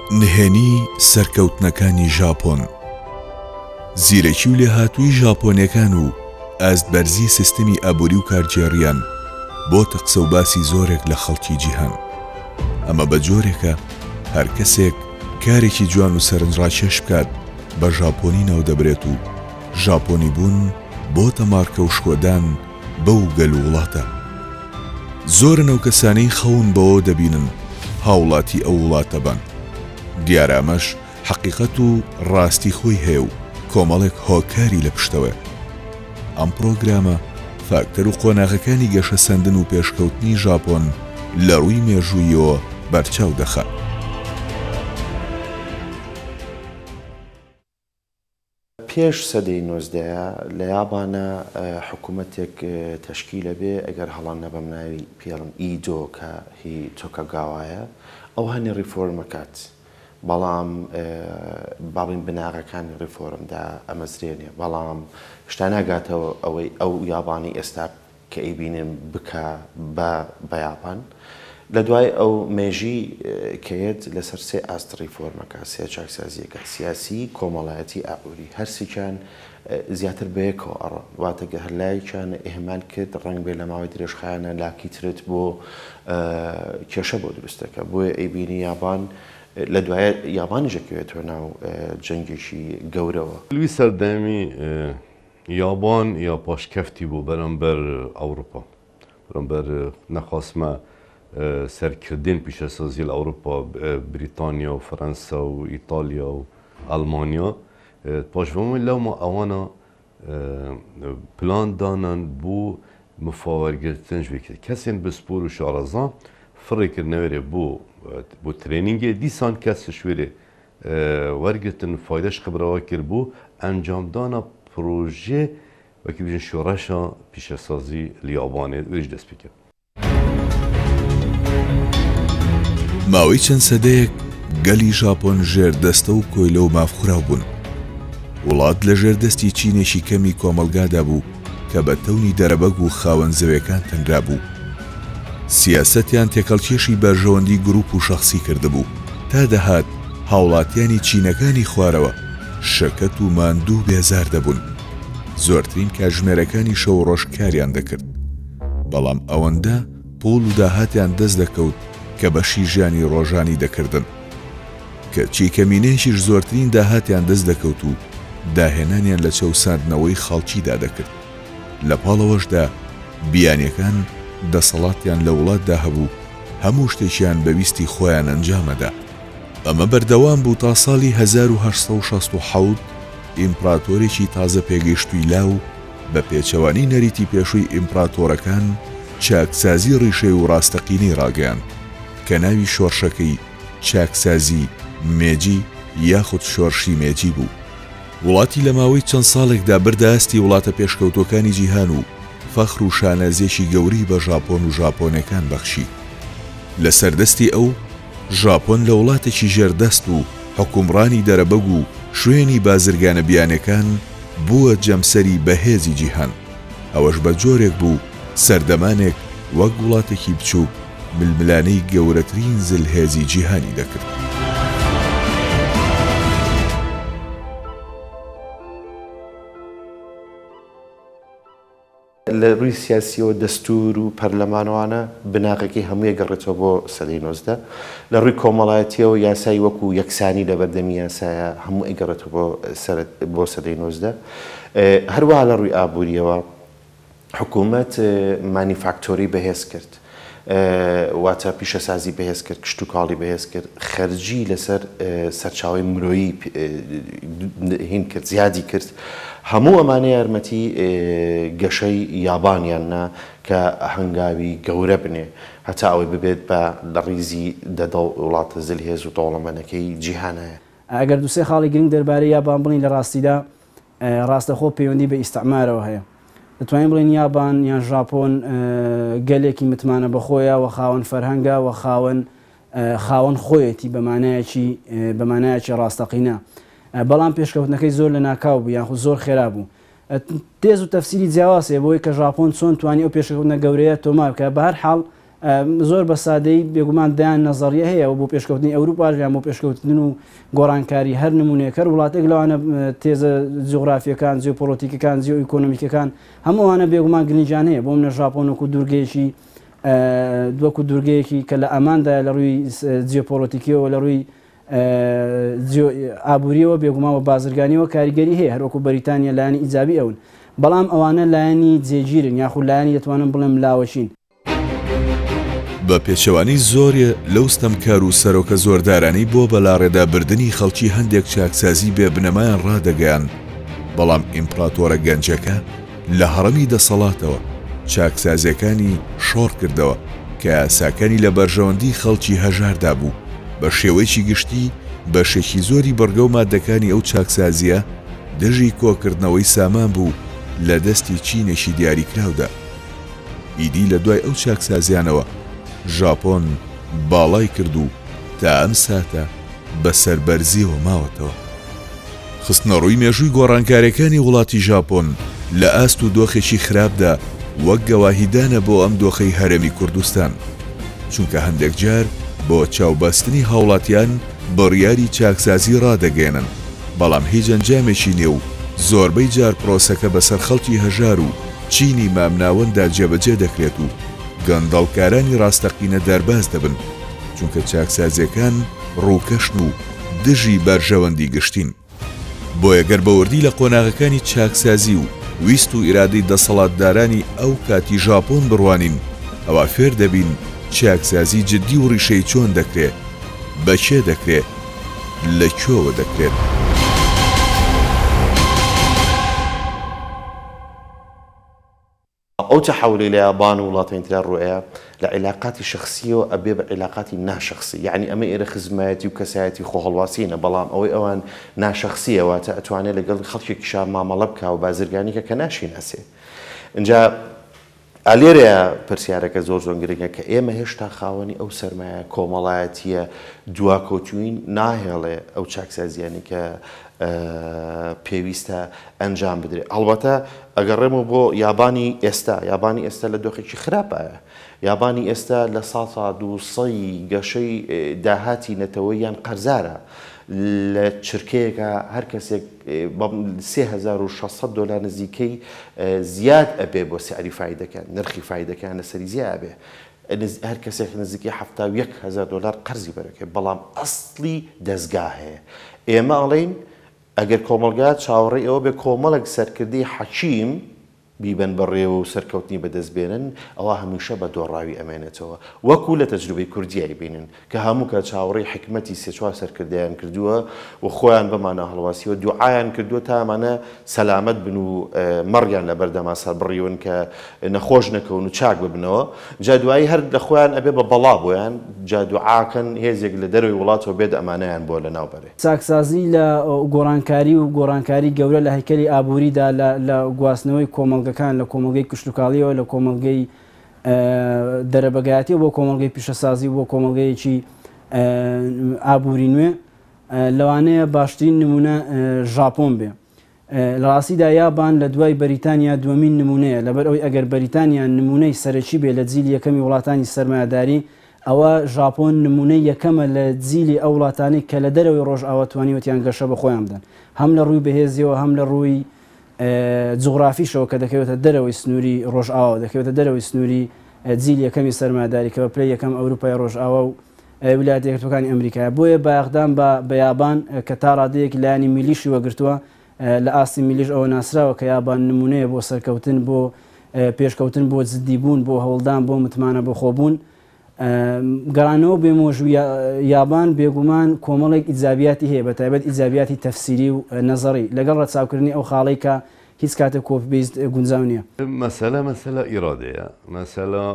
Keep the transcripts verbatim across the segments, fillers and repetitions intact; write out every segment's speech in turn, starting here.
نهێنی سەرکەوتنەکانی ژاپۆن زیرەکی و لێهاتووی ژاپۆنیەکان و ئاستبەرزی سیستەمی ئابووری و کارگێڕیان بۆتە قسە و باسی زۆرێک لە خەڵکی جیهان. ئەمە بە جۆرێکە هەر کەسێک کارێکی جوان و سەرنجڕاکێش بکات بە ژاپۆنی ناو دەبرێت و ژاپۆنی بوون بۆتە مارکە و شکۆدان بەو گەل و وڵاتە. زۆرن ئەو کەسانەی خەون بەوە دەبینن هاوڵاتی ئەو وڵاتە بن. دیارامەش حەقیقەت و ڕاستی خۆی هەیە و کۆمەڵێک هۆکاری لە پشتەوە. ئەم پرۆگرامە فاکتەر و قۆناغەکانی گەشە سەندن و پێشکەوتنی ژاپۆن لە ڕووی مێژوویەوە بەرچاو دەخات. پێش سەدەی نۆزدەیە لە یابانە حکوومەتێک تەشکیلە بێ ئەگەر هەڵان نەبەم ناوی پێڵم ئیدۆ کە هی تۆکەگاوایە ئەو هەنی ریفۆرمەکات، بەڵام باڵین بناغەکانی ریفۆرمدا ئەمەزرێنێ، بەڵام شتا ناگاتەوە ئەوەی ئەو یابانی ئێستا کە ئەیبینم بکە بە یابان. لە دوای ئەو مێژی کەیت لەسەر سێ ئاست ریفۆرمەکە، سێ چاکسازیەکە سیاسی، کۆمەڵایەتی، ئابووری، هەرسییان زیاتر بەیەکەوە ئەڕە واتەگە هەرلایەکیان ئێهمال کرد ڕنگ بێ لە ماوەی درێژخایانە لاکی ترت بۆ کێشە بۆ دروستەکە. بۆیە ئەیبینی یابان لە دوایە یابانیژەکەوێتەوە ناو جەنگێکی گەورەوە. لوی سەردەمی یابان یا پاشکەفتی بوو بەرامبەر ئەوروپا، بەرامبەر نەخواستمە سەرکردین پیشەسازی لە ئەوروپا، بریتانیا و فەرەنسا و ئیتالیا و ئەڵمانیا پاشبەمەوەی لەومە ئەوانە پلان دانان بۆ مفاوەرگرتن ژێکی کەسێن بسپۆر و شارەزان فڕێکردنەوێرێ بۆ بۆ ترێنینگێ دیسان کەس شوێرێ وەرگرتن فایدەش خبرەوە کرد بۆ ئەنجامدانە پرۆژێ وەکی بژین شۆڕەشە پیشەسازی لە یابانێ وێژ دەست پێ کرد. ماوەی چەند سەدەیەک گەلی ژاپۆن ژێردەستە و کۆیلە و مافخوراو بوون. وڵات لە ژێردەستی چینێکی کەمی کۆمەلگادا بوو کە بە تەونی دەرەبەگ و خاوەن زەویەکان تەنرا بوو. سیاسەتیان تێکەڵکێشی بەرژەوەندی گروپ و شەخصی کردبوو تا دەهات هاوڵاتیانی چینەکانی خوارەوە شەکەت و ماندوو بێزار دەبوون. زۆرترین کاتژمێرەکانی شەو ڕۆژ کاریان دەکرد، بەڵام ئەوەندە پۆڵ و داهاتیان دەست دەکەوت کە بەشی ژیانی ڕۆژانی دەکردن، کە چیکەمینێشیش زۆرترین داهاتیان دەست دەکەوت و داهێنانیان لە چەوساندنەوەی خەڵکیدا دەکرد. لە پاڵەوەشدا بیانیەکان دەسەڵاتیان لە وڵاتدا هەبوو هەموو شتێکیان بەویستی خۆیان ئەنجامەدا. ئەمە بەردەوام بوو تا ساڵی هەزار و هەشت سەد و شەست و حەوت ئیمپراتۆرێکی تازە پێگەیشتووی لاو بە پێچەوانی نەریتی پێشووی ئیمپراتۆرەکان چاکسازی ڕیشەی و ڕاستەقینەی ڕاگەیان کە ناوی شۆرشەکەی چاکسازی مێجی یاخود شۆرشی مێجی بوو. وڵاتی لە ماوەی چەند ساڵێکدا بردەهەستی وڵاتە پێشکەوتەکانی جیهان و فەخر و شانازێکی گەوری بە ژاپۆن و ژاپۆنەکان بەخشی. لە سەردەستی ئەو ژاپۆن لە وڵاتێکی ژێردەست و حکومڕانی دەرەبەگ و شوێنی بازرگانە بیانەکان بووە جەمسەری بەهێزی جیهان. ئەوەش بە جۆرێک بوو سەردەمانێک وەک وڵاتێکی بچووک ململانەی گەورەترین زلهێزی جیهانی دەکرد. لە ڕووی سیاسیەوە دەستور و پەرلەمانوانە بناغێکی هەموویە گەڕێتەوە بۆ سەدەی نۆزدە. لە ڕووی کۆمەڵایەتیەوە یاسایی وەکو یەکسانی لە بەردەمی یاسایە هەموو ئەگەڕێتەوە بۆ سەدەی نۆزدە. هەروەها لە ڕووی ئابووریەوە حکوومەت مانیفاکتۆری بەهێز کرد، واتە پیشەسازی بەهێز کرد، کشت و کاڵی بەهێز کرد، خەرجی لەسەر سەرچاوی مرۆیی هین کرد، زیادی کرد. هەموو ئەمانە یارمەتی گەشەی یابانیاننا کە هەنگاوی گەورە بنێ هەتا ئەوەی ببێت بە لە ڕیزی دەدە وڵاتە زلهێز و دەوڵەمەندەکەی جیهانایە. ئەگەر دووسێ خاڵی گرنگ دەربارەی یابان بڵین لە ڕاستیدا ڕاستەخۆ پەیوەندی بە ئیستعمارەوە هەیە. دەتوانین بڵین یابان یان ژاپۆن گەلێکی متمانە بەخۆیە و خاوەن فەرهەنگە و خاوەن خاوەن خۆیەتی بەمانایەکی بەمانایەکی ڕاستەقینە، بەڵام پێشکەوتنەکەی زۆر لە ناکاو بوو یان زۆر خێرا بوو. تێز و تەفسیری جیاوازێ بۆی کە ژاپۆن چۆن توانی ئەو پێشکەوتنە گەورەیە تۆمار بکە. بە هەر حاڵ زۆر بە سادەی بێگومان دایان نەزەریە هەیە و بۆ پێشکەوتنی ئەوروپا یان بۆ پێشکەوتن و گۆڕانکاری هەر نمونونێکەر وڵاتێک لەوانە تێزە جیۆغرافیەکان جیۆپۆلیتیکەکان جیۆ ئیکۆنۆمیکەکان هەمووانە بێگومان گرنگیان هەیە بۆ منە ژاپۆنەکو دوورگەیەکی دووەکو دوورگەیەکی کە لە ئەماندا لە ڕووی جیۆپۆلیتیکیەوە لە ڕووی ئابوووریەوە بێگومان بە بازرگانیەوە کاریگەری هەیە هەروەکو بەریتانیا لایەنی ئیجابی ئەون بەڵام ئەوانە لایەنی جێگیرن یاخود لایەنی دەتوانم بڵێم لاوەشین بە پێچەوانی زۆرێ لەو ستەمکار و سەرۆکە زۆردارانی بۆ بەلاڕێدابردنی خەڵکی هەندێک چاکسازی بێ بنەمایان ڕادەگەیان بەڵام ئیمپراتۆرە گەنجەکە لە هەڕەمی دەسەڵاتەوە چاکسازیەکانی شۆڕ کردەوە کە یاساکانی لە بەرژەوەندی خەڵکی هەژاردا بوو بە شێوەیەکی گشتی بەشێکی زۆری بەرگە و مادەکانی ئەو چاکسازیە دژی کۆکردنەوەی سامان بوو لە دەستی چینێکی دیاریکراودا. ئیدی لە دوای ئەو چاکسازیانەوە ژاپۆن باڵای کرد و تا ئەم ساتە بە سەربەرزیەوە ماوەتەوە. خستنە ڕووی مێژووی گۆڕانکاریەکانی وڵاتی ژاپۆن لە ئاست و دۆخێکی خراپدا وەک گەواهیدانە بۆ ئەم دۆخەی هەرەمی کوردستان چونکە هەندێک جار بۆ چاوبەستنی هاوڵاتیان بڕیاری چاکسازی ڕادەگەێنن بەڵام هیچ ئەنجامێکی نییە و زۆربەی جار پرۆسەکە بەسەر خەڵکی هەژار و چینی مامناوەندا جێبەجێ دەکرێت و گەندەڵکارانی ڕاستەقینە دەرباز دەبن چونکە چاکسازیەکان ڕووکەشن و دژی بەرژەوەندی گشتین. بۆیە گەر بەوردی لە قۆناغەکانی چاکسازی و ویست و ئیرادەی دەسەڵاتدارانی ئەو کاتی ژاپۆن بڕوانین ئەوە فێر دەبین چاکسازی جددی و ڕیشەی چۆن دەکرێت بەچێ دەکرێت لەکوێوە دەکرێت. ئەو تەحولی لە یابان و وڵاتانی تر ڕوئەیە لە عیلاقاتی شخصیەوە ئەبێ بە عیلاقاتی ناشخصی یعنی ئەمە ئێرە خزمەتی و کەسایەتی خۆهەڵواسینە بەڵام ئەوەی ئەوان ناشخصیەوە تا ئەتوانێت لەگەڵ خەڵکێکیشا مامەڵە بکە و بازرگانیکە کە ناشیناسێ. اینجا ئالێرەیە پرسیارەکە زۆر زۆر گرنگە کە ئێمە هێشتا خاوەنی ئەو سەرمایە کۆمەڵایەتیە دواکۆتوین ناهێڵێ ئەو چاکسازیانی کە پێویستە ئەنجام بدرێت. هەڵبەتە ئەگەڕێمەوە بۆ یابانی ئێستا یابانی ئێستا لە دۆخێکی خراپایە. یابانی ئێستا لە ساڵ دووسەی گەشەی داهاتی نەتەوەییان قەرزارە لە چرکەیەکە هەر کەسێک سێ هەزار و شەشسەد دۆلار نزیکەی زیاد ئەبێ بۆ سعری فایدەکان نرخی فایدەکان لەسەری زیاد ئەبێ هەر کەسێک نزیکی هەفتا و یەک هەزار دۆلار قەرزی بەرەکەی بەڵام ئەسڵی دەستگا هەیە. ئێمە ئەڵێین ئەگەر کۆمەلگا چاوەڕێی ئەوە بێ کۆمەڵێک سەرکردی حەکیم بیبن بەڕێوە و سەرکەوتنی بەدەستبێنن ئەوە هەمیشە بە دۆڕاوی ئەمێنێتەوە وەکو لە تەجروبەی کوردیایی بینن کە هەموو کە چاوەڕێی حکمەتی سێ چوار سەرکردیان کردووە و خۆیان بەمانە هەڵواسیوە دوعایان کردووە تا ئەمانە سەلامەت بن و مەڕیان لە بەردەما سەر بڕیون کە نەخۆش نەکەون و چاک ببنەوە جا دوایی هەر لە خۆیان ئەبێ بە بەڵا بۆیان جا دوعاکەن هێزێک لە دەروی وڵاتەوە بێت ئەمانەیان بۆ لە ناوبەرێ. چاکسازی لە گۆڕانکاری و گۆڕانکاری گەورە لە هەیکەلی ئابووریدا لە گواستنەوەی کۆمەڵگەکان لە کۆمەلگەی کشتتوکاڵیەوە لە کۆمەلگەی دەرەبەگایەتی بۆ کۆمەلگەی پیشەسازی بۆ کۆمەلگەیەکی ئابووری نوێ لەوانەیە باشترین نمونە ژاپۆن بێ. لە ڕاستیدا یابان لە دوای بەریتانیا دووەمین نمونەیە لەبەر ئەوەی ئەگەر بەریتانیا نمونەی سەرەکی بێ لە جیلی یەکەمی وڵاتانی سەرمایهداری ئەوە ژاپۆن نمونەی یەکەمە لە جیلی ئەو وڵاتانی کە لە دەرەوەی ڕۆژئاوا توانیوەتیان گەشە بە خۆیان بدەن هەم لە ڕووی بەهێزیەوە هەم لە ڕووی جوغرافیشەوە کە دەکەوێتە دەرەوەی سنووری ڕۆژئاوا دەکەوێتە دەرەوەی سنووری جیل یەکەمی سەرمایهداری کە بە پلەی یەکەم ئەوروپای ڕۆژئاوا و ویلایەتە یەکگرتووەکانی ئەمریکا بۆیە باەخدان بە یابان کە تا ڕادەیەکی لایەنی میلیشی وەگرتووە لە ئاستی میلیش ئەوە ناسراوە کە یابان نمونەیە بۆ سەرکەوتن بۆ پێشکەوتن بۆ جددیبوون بۆ هەوڵدان بۆ متمانە بۆ خۆبوون گەڕانەوە بێمۆژوی یابان بێگومان کۆمەڵێک ئیجابیاتی هەیە بە تایبەت ئیجابیاتی تەفسیری و نەزەڕی لەگەڵ ڕەچاوکردنی ئەو خاڵەی کە هیچ کاتێک کۆپی بیست گونجاو نییە. مەسەلە مەسەلە ئیرادەیە مەسەلە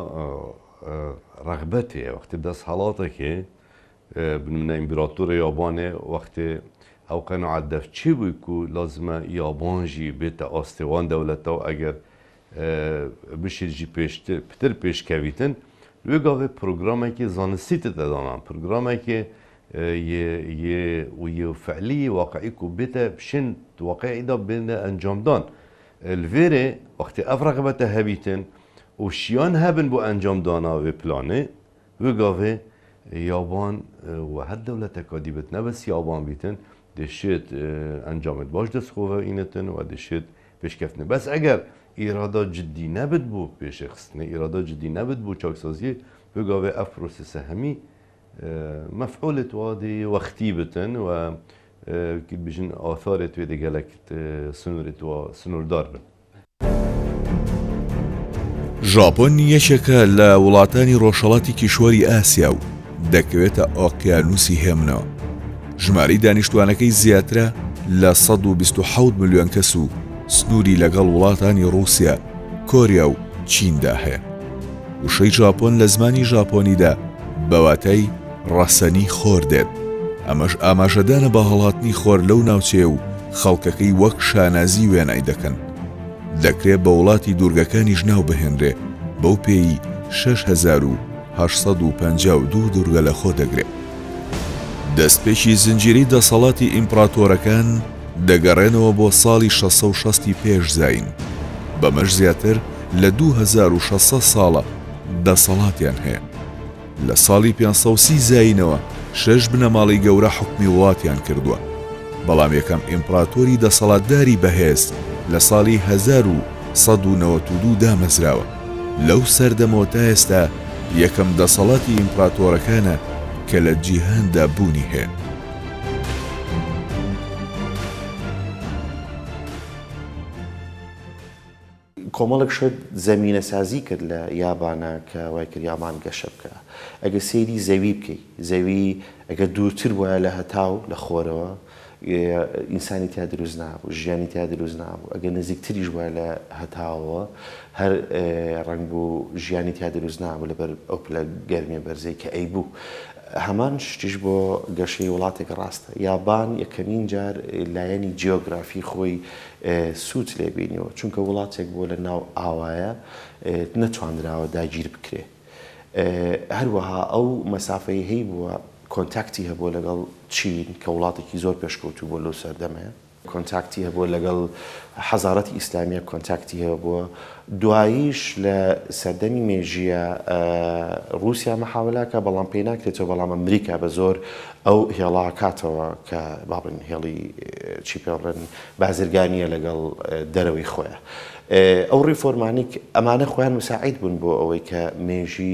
ڕغبەتێ وەختی دەست هەڵاتێکێ بنمونە ئیمپراتۆرە یابانێ وەختی ئەو قەنەعەت دەفچی بووی و لازمە یابانژی بێتە ئاستێوان دەولەتەوە ئەگەر بشیرجی پتر پێشکەویتن لێ گاوێ پروگرامێکی زانستی دەدانان پروگرامێکی یه فعلی واقعی کو بێتە بشین واقعیدا بێنە ئەنجامدان الڤێرێ وەختی ئەف ڕغبەتە هەبیتن وشیان هبن بو انجام دانا و پلانه و گاوه یابان و هر دولت کادی بت نه بس یابان بیتن دشت انجامت باش دست خواه اینتن و دشت پیشکفتنه. بس اگر اراده جدی نبود بو پیشخستنه، اراده جدی نبود بو چاکسازی و گاوه اف پروسس همی مفعولت وادی وقتی بتن و که بیشن آثارت و دیگلک سنورت و سنوردار بن. ژاپۆن یەکێکە لە وڵاتانی ڕۆژهەڵاتی کیشوەری ئاسیا و دەکەوێتە ئۆقیانوسی هێمنەوە. ژماری دانیشتوانەکەی زیاترە لە سەد و بیست و حەوت ملیۆن کەس و سنووری لەگەڵ وڵاتانی ڕووسیا، کۆریا و چیندا هەیە. وشەی ژاپۆن لە زمانی ژاپۆنیدا بەواتای ڕەسەنی خۆر دێت. ئەمەش ئاماژەدانە بە هەڵهاتنی خۆر لەو ناوچەیە و خەڵکەکەی وەک شانازی وێنای دەکەن. دەکرێت بە وڵاتی دوورگەکانیش ناو بهێنرێ بەو پێی شەش هەزار و هەشت سەد و پەنجا و دوو دوورگە لە خۆ دەگرێت. دەستپێکی زنجیرەی دەسەڵاتی ئیمپراتۆرەکان دەگەڕێنەوە بۆ ساڵی شەسە و شەستی پێش زاین. بەمەش زیاتر لە دوو هەزار و شەسە ساڵە دەسەڵاتیان هەیە. لە ساڵی پێنج سەد و سی زاینەوە شەش بنەماڵی گەورە حکمی وڵاتیان کردووە. بەڵام یەکەم ئیمپراتۆری دەسەڵاتداری بەهێز لە ساڵی هەزار و سەد و نەوەت و دوو دامەزراوە. لەو سەردەمەوە تا ئێستا یەکەم دەسەڵاتی ئیمپراتۆرەکانە کە لە جیهاندا بوونی هەیە. کۆمەڵێک شت زەمینە سازی کرد لە یابانە کە وای کرد یابان گەشە بکە. ئەگە سەیری زەوی بکەیت، زەوی ئەگە دوورتر وایە لە هەتاو لە خۆرەوە ئینسانی تیا دروست نابوو، ژیانی تیا دروست نابوو. ئەگە نزیکتریش وایە لە هەتاوەوە هەر ڕنگ بوو ژیانی تیا دروست نابوو لەبەر ئەو پلە گەرمیە بەرزەی کە ئەی بوو. هەمان شتیش بۆ گەشەی وڵاتێک ڕاستە. یابان یەکەمین جار لایەنی جیۆگرافی خۆی سووت لێبینیەوە، چونکە وڵاتێک بۆ لە ناو ئاوایە نەتوانراوە داگیر بکرێ. هەروەها ئەو مەسافەی هەی بووە کۆنتاکتی هەبووە لەگەڵ چین کە وڵاتێکی زۆر پێشکەوتوو بۆ لەو سەردەمەیە. کۆنتاکتی هەبووە لەگەڵ حەزارەتی ئیسلامیە، کۆنتاکتی هەبووە. دواییش لە سەردەمی مێژیە رووسیا مەحاولەکە، بەڵام پێی ناکرێتەوە، بەڵام ئەمریکا بە زۆر ئەو هێڵا کاتەوە کە بابن هێڵی چی پێڵێن بازرگانیە لەگەڵ دەرەوەی خۆیە. ئەو ڕیفۆرمانی ئەمانە خۆیان مساعید بوون بۆ ئەوەی کە مێژی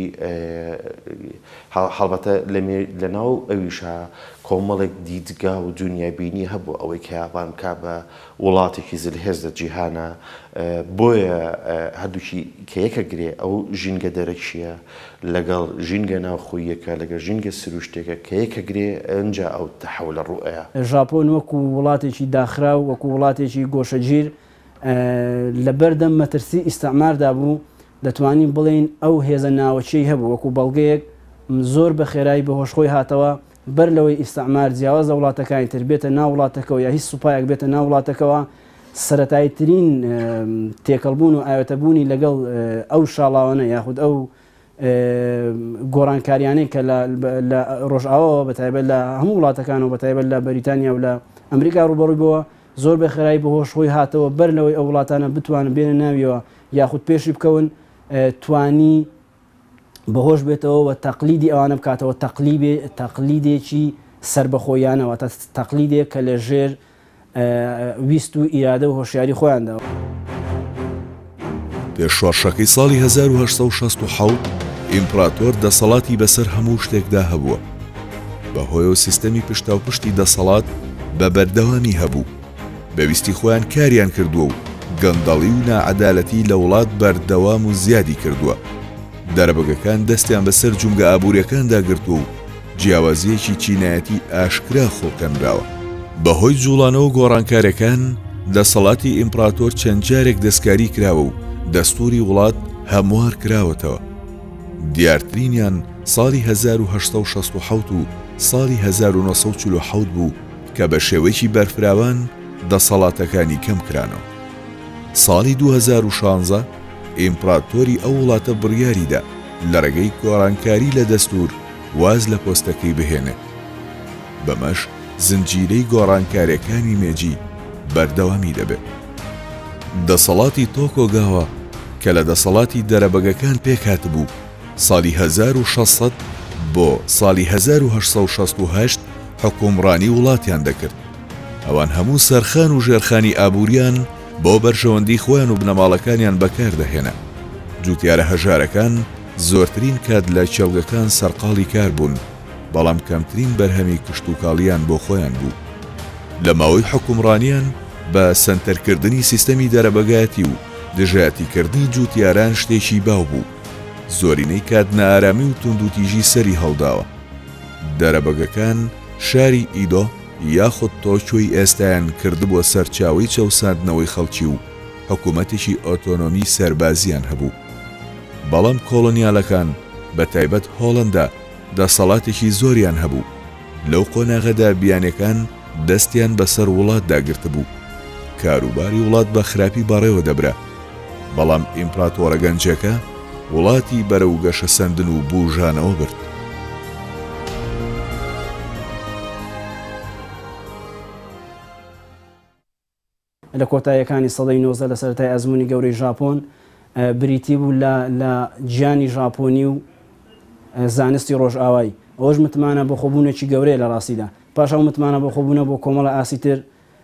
هەڵبەتە لە ناو ئەویشە کۆمەڵێک دیدگا و دنیابینی هەبوو ئەوەی کە یابان کا بە وڵاتێکی زلهێز لە جیهانە. بۆیە هەردووکی کە یەکە گرێ ئەو ژینگە دەرەکیە لەگەڵ ژینگە ناوخۆیەکە لەگەڵ ژینگە سروشتێکە کە یەکە گرێ ئەنجا ئەو تەحەولە ڕوئەیە. ژاپۆن وەکو وڵاتێکی داخرا و وەکو وڵاتێکی گۆشەگیر لەبەردەم مەترسی ئیستعماردا بوو، دەتوانین بڵێن ئەو هێزە ناوەچەی هەبوو وەکو بەڵگەیەک زۆر بە خێرایی بەهۆشخۆی هاتەوە بەر لەوەی ئیستعمار جیاوازە وڵاتەکانی تر بێتە ناو وڵاتەکەەوە یا هیچ سوپایەک بێتە ناو وڵاتەکەەوە. سەرەتایترین تێکەڵبوون و ئاوێتەبوونی لەگەڵ ئەو شاڵاوانە یاخود ئەو گۆڕانکاریانەی کە لە ڕۆژئاوەوە بەتایبەت لە هەموو وڵاتەکانەوە بەتایبەت لە بەریتانیا و لە ئەمریکا ڕوبەڕووی بووە زۆر بە خێرایی بەهۆشخۆی هاتەوە بەر لەوەی ئەو وڵاتانە بتوانن بێنە ناویەوە یاخود پێشی بکەون توانی بەهۆش بێتەوە و تەقلیدی ئەوانە بکاتەوە تەقلیدێکی سربەخۆیانەوە تا تەقلیدێک کە لە ژێر ویست و ئیرادە و هۆشیاری خۆیانداوە. پێشوەڕشەکەی ساڵی هەزار و هەشت سەد و شەست و حەوت ئیمپراتۆر دەسەڵاتی بەسەر هەموو شتێکدا هەبووە. بەهۆیەوە سیستەمی پشتاوپشتی دەسەڵات بە بەردەوامی هەبوو. بەویستی خۆیان کاریان کردووە و گەندەڵی و نائەدالەتی لە وڵات بەردەوام و زیادی کردووە. دەرەبگەکان دەستیان بەسەر جومگە ئابوووریەکاندا گرتووە و جیاوازیەکی چینایەتی ئاشکرا خۆکەنراوە. بەهۆی جوڵانەوە گۆڕانکاریەکان دەسەڵاتی ئیمپراتۆر چەند جارێک دەستکاری کراوە و دەستوری وڵات هەموار کراوەتەوە. دیارترینیان ساڵی هەزار و هەشت سەد و شەست و حەوت و ساڵی هەزار و نۆ سەد و چل و حەوت بوو کە بە شێوەیەکی بەرفراوان دەسەڵاتەکانی کەم کرانەوە. ساڵی دوو هەزار و شانزە ئیمپراتۆری ئەو وڵاتە بڕیاریدا لە ڕێگەی گۆڕانکاری لە دەستور واز لە پۆستەکەی بهێنێ. بەمەش زنجیرەی گۆڕانکاریەکانی مێجی بەردەوامی دەبێت. دەسەڵاتی تۆکۆگاوا کە لە دەسەڵاتی دەرەبەگەکان پێکات بوو ساڵی هەزار و شەشسەد بۆ ساڵی هەزار و هەشت سەد و شەست و هەشت حکومڕانی وڵاتیان دەکرد. ئەوان هەموو سەرخان و ژێرخانی ئابووریان بۆ بەرژەوەندی خۆیان و بنەماڵەکانیان بەکاردەهێنا. جوتیارە هەژارەکان زۆرترین کات لە چێڵگەکان سەرقاڵی کار بوون، بەڵام کەمترین بەرهەمی کشت و کاڵیان بۆ خۆیان بوو. لە ماوەی حکومڕانیان بە سەنتەرکردنی سیستەمی دەرەبەگایەتی و دژایەتیکردنی جوتیاران شتێکی باو بوو. زۆرینەی کات نائارامی و توندوتیژی سەری هەڵداوە. دەرەبەگەکان شاری ئیدۆ یاخود تۆکیۆی ئێستایان کردبووە سەرچاوی چەوساندنەوەی خەڵکی و حکوومەتێکی ئۆتۆنۆمی سەربازیان هەبوو. بەڵام کۆڵۆنیالەکان بە تایبەت هۆڵەندا دەسەڵاتێکی زۆریان هەبوو. لەو قۆناغەدا بیانەکان دەستیان بەسەر وڵات داگرت بوو. کاروباری وڵات بە خراپی بەڕێوە دەبرا. بەڵام ئیمپراتۆرە گەنجەکە وڵاتی بەرەو گەشە سەندن و بوژانەوە برد. لە کۆتاییەکانی سەدەی نۆزدە لە سەرەتای ئەزموونی گەورەی ژاپۆن بریتی بوو لە گیانی ژاپۆنی و زانستی ڕۆژئاوایی. ئەوەش متمانە بۆ خۆبوونێکی گەورەیە لە ڕاستیدا. پاش ئەو متمانە بۆ خۆبوونە بۆ کۆمەڵە ئاسی تر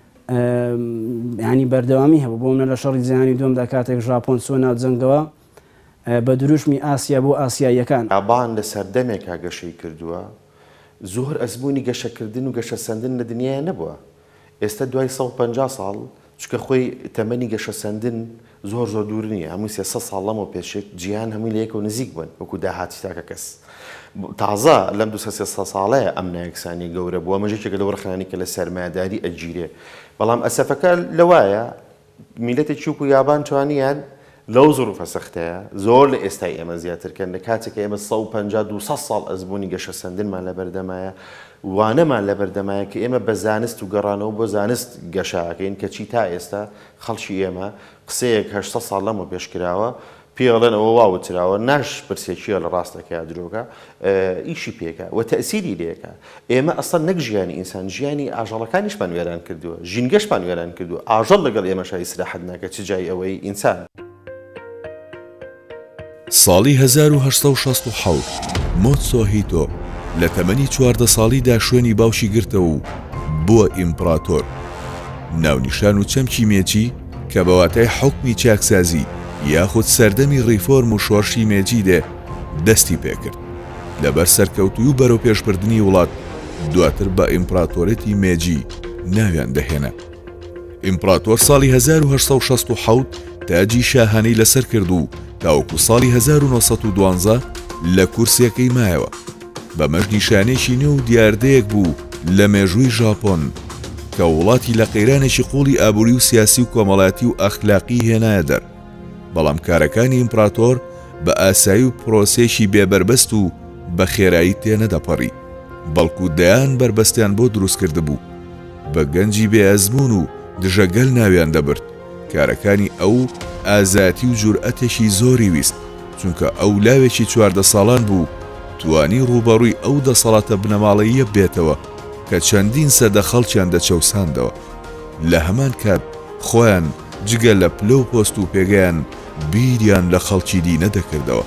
ینی بەردەوامی هەبوو. بۆ منە لە شەڕی جیهانی دووەمدا کاتێک ژاپۆن چۆ ناو جەنگەوە بە دروشمی ئاسیا بۆ ئاسیاییەکان. ئابان لە سەردەمێکا گەشەی کردووە، زۆر ئەزموونی گەشەکردن و گەشە سەندن لە دنیای نەبووە. ئێستا دوای سەد و پەنجا ساڵ چکە خۆی تەمەنی گەشە سەندن زۆر زۆر دوور نییە. هەمووی سێسە ساڵ لەمەوە پێشێت جیهان هەمووی لە یەکەوە نزیک بوون وەکو داهاتی تاکە کەس. تازە لەم دو سێ ساڵەیە ئەم نایەکسانی گەورە بووە، مەژێکێکە لەو ڕخنانی کە لە سەرمایەداری ئەگیرێ. بەڵام ئەسەفەکە لەوایە میلەتێکی وەکو یابان توانیان لەو زۆروفە سەختەیە زۆر لە ئێستای ئێمە زیاترکەن. لە کاتێکە ئێمە سەد و پەنجا و دووسەد ساڵ ئەزموونی گەشە سەندنمان لە بەردەمایە، وانەمان لە بەردەمایە کە ئێمە بە زانست و گەڕانەوە بۆ زانست گەشاکەین کە چی تا ئێستا خەڵکی ئێمە قسەیەک هەشت ساڵ لەمە پێشکراوە پێڵێن ئەوە واوتراوە ناش پرسێکیە لە ڕاستەکە درۆکە ئیشی پێکە و تەسیری لێکە. ئێمە ئەسڵ نەک ژیانی ئینسان ژیانی ئاژەڵەکانیشمان وێران کردووە، ژینگەشمان وێران کردووە. ئاژەڵ لەگەڵ ئێمە شای سراحەت ناکە چ جای ئەوەی ئینسان. ساڵی هەزار و هەشت سەد و شەست و حەوت مۆتسۆهیتۆ لە تەمەنی چواردە ساڵیدا شوێنی باوشی گرتەوە و بووە ئیمپراتۆر. ناونیشان و چەمکی مێجی کە بەواتای حکمی چاکسازی یاخود سەردەمی ڕیفۆرم و شۆرشی مێجیدێ دەستی پێکرد. لەبەر سەرکەوتوی و بەرەو پێشبردننی وڵات دواتر بە ئیمپراتۆرەتی مێجی ناویان دەهێنا. ئیمپراتۆر ساڵی هەزار و هەشت سەد و شەست و حەوت تاجی شاهانەی لەسەر کرد و تاوەکو ساڵی هەزار و نۆسەد و دوانزە لە کورسیەکەی مایەوە. بەمەش نیشانێکی نوێ و دیاردەیەک بوو لە مێژووی ژاپۆن کە وڵاتی لە قەیرانێکی قوڵی ئابووری و سیاسی و کۆمەڵاتی و ئەخلاقی هێنایە دەر. بەڵام کارەکانی ئیمپراتۆر بە ئاسایی و پرۆسێکی بێبەربەست و بە خێرایی تێنەدەپەڕی، بەڵکو دەیان بربەستیان بۆ دروست کرده بوو. بە گەنجی بێئەزموون و دژەگەل ناویان دەبرد. کارەکانی ئەو ئازاتی و جورئەتێکی زۆری ویست، چونکە ئەو لاوێکی چواردە ساڵان بوو توانی ڕوبەڕووی ئەو دەسەڵاتە بنەماڵەییە بێتەوە کە چەندین سەدە خەڵکیان دەچەوساندەوە. لە هەمان کات خۆیان جگە لە پلە و پۆست و پێگەیان بیریان لە خەڵکی دی نەدەکردەوە.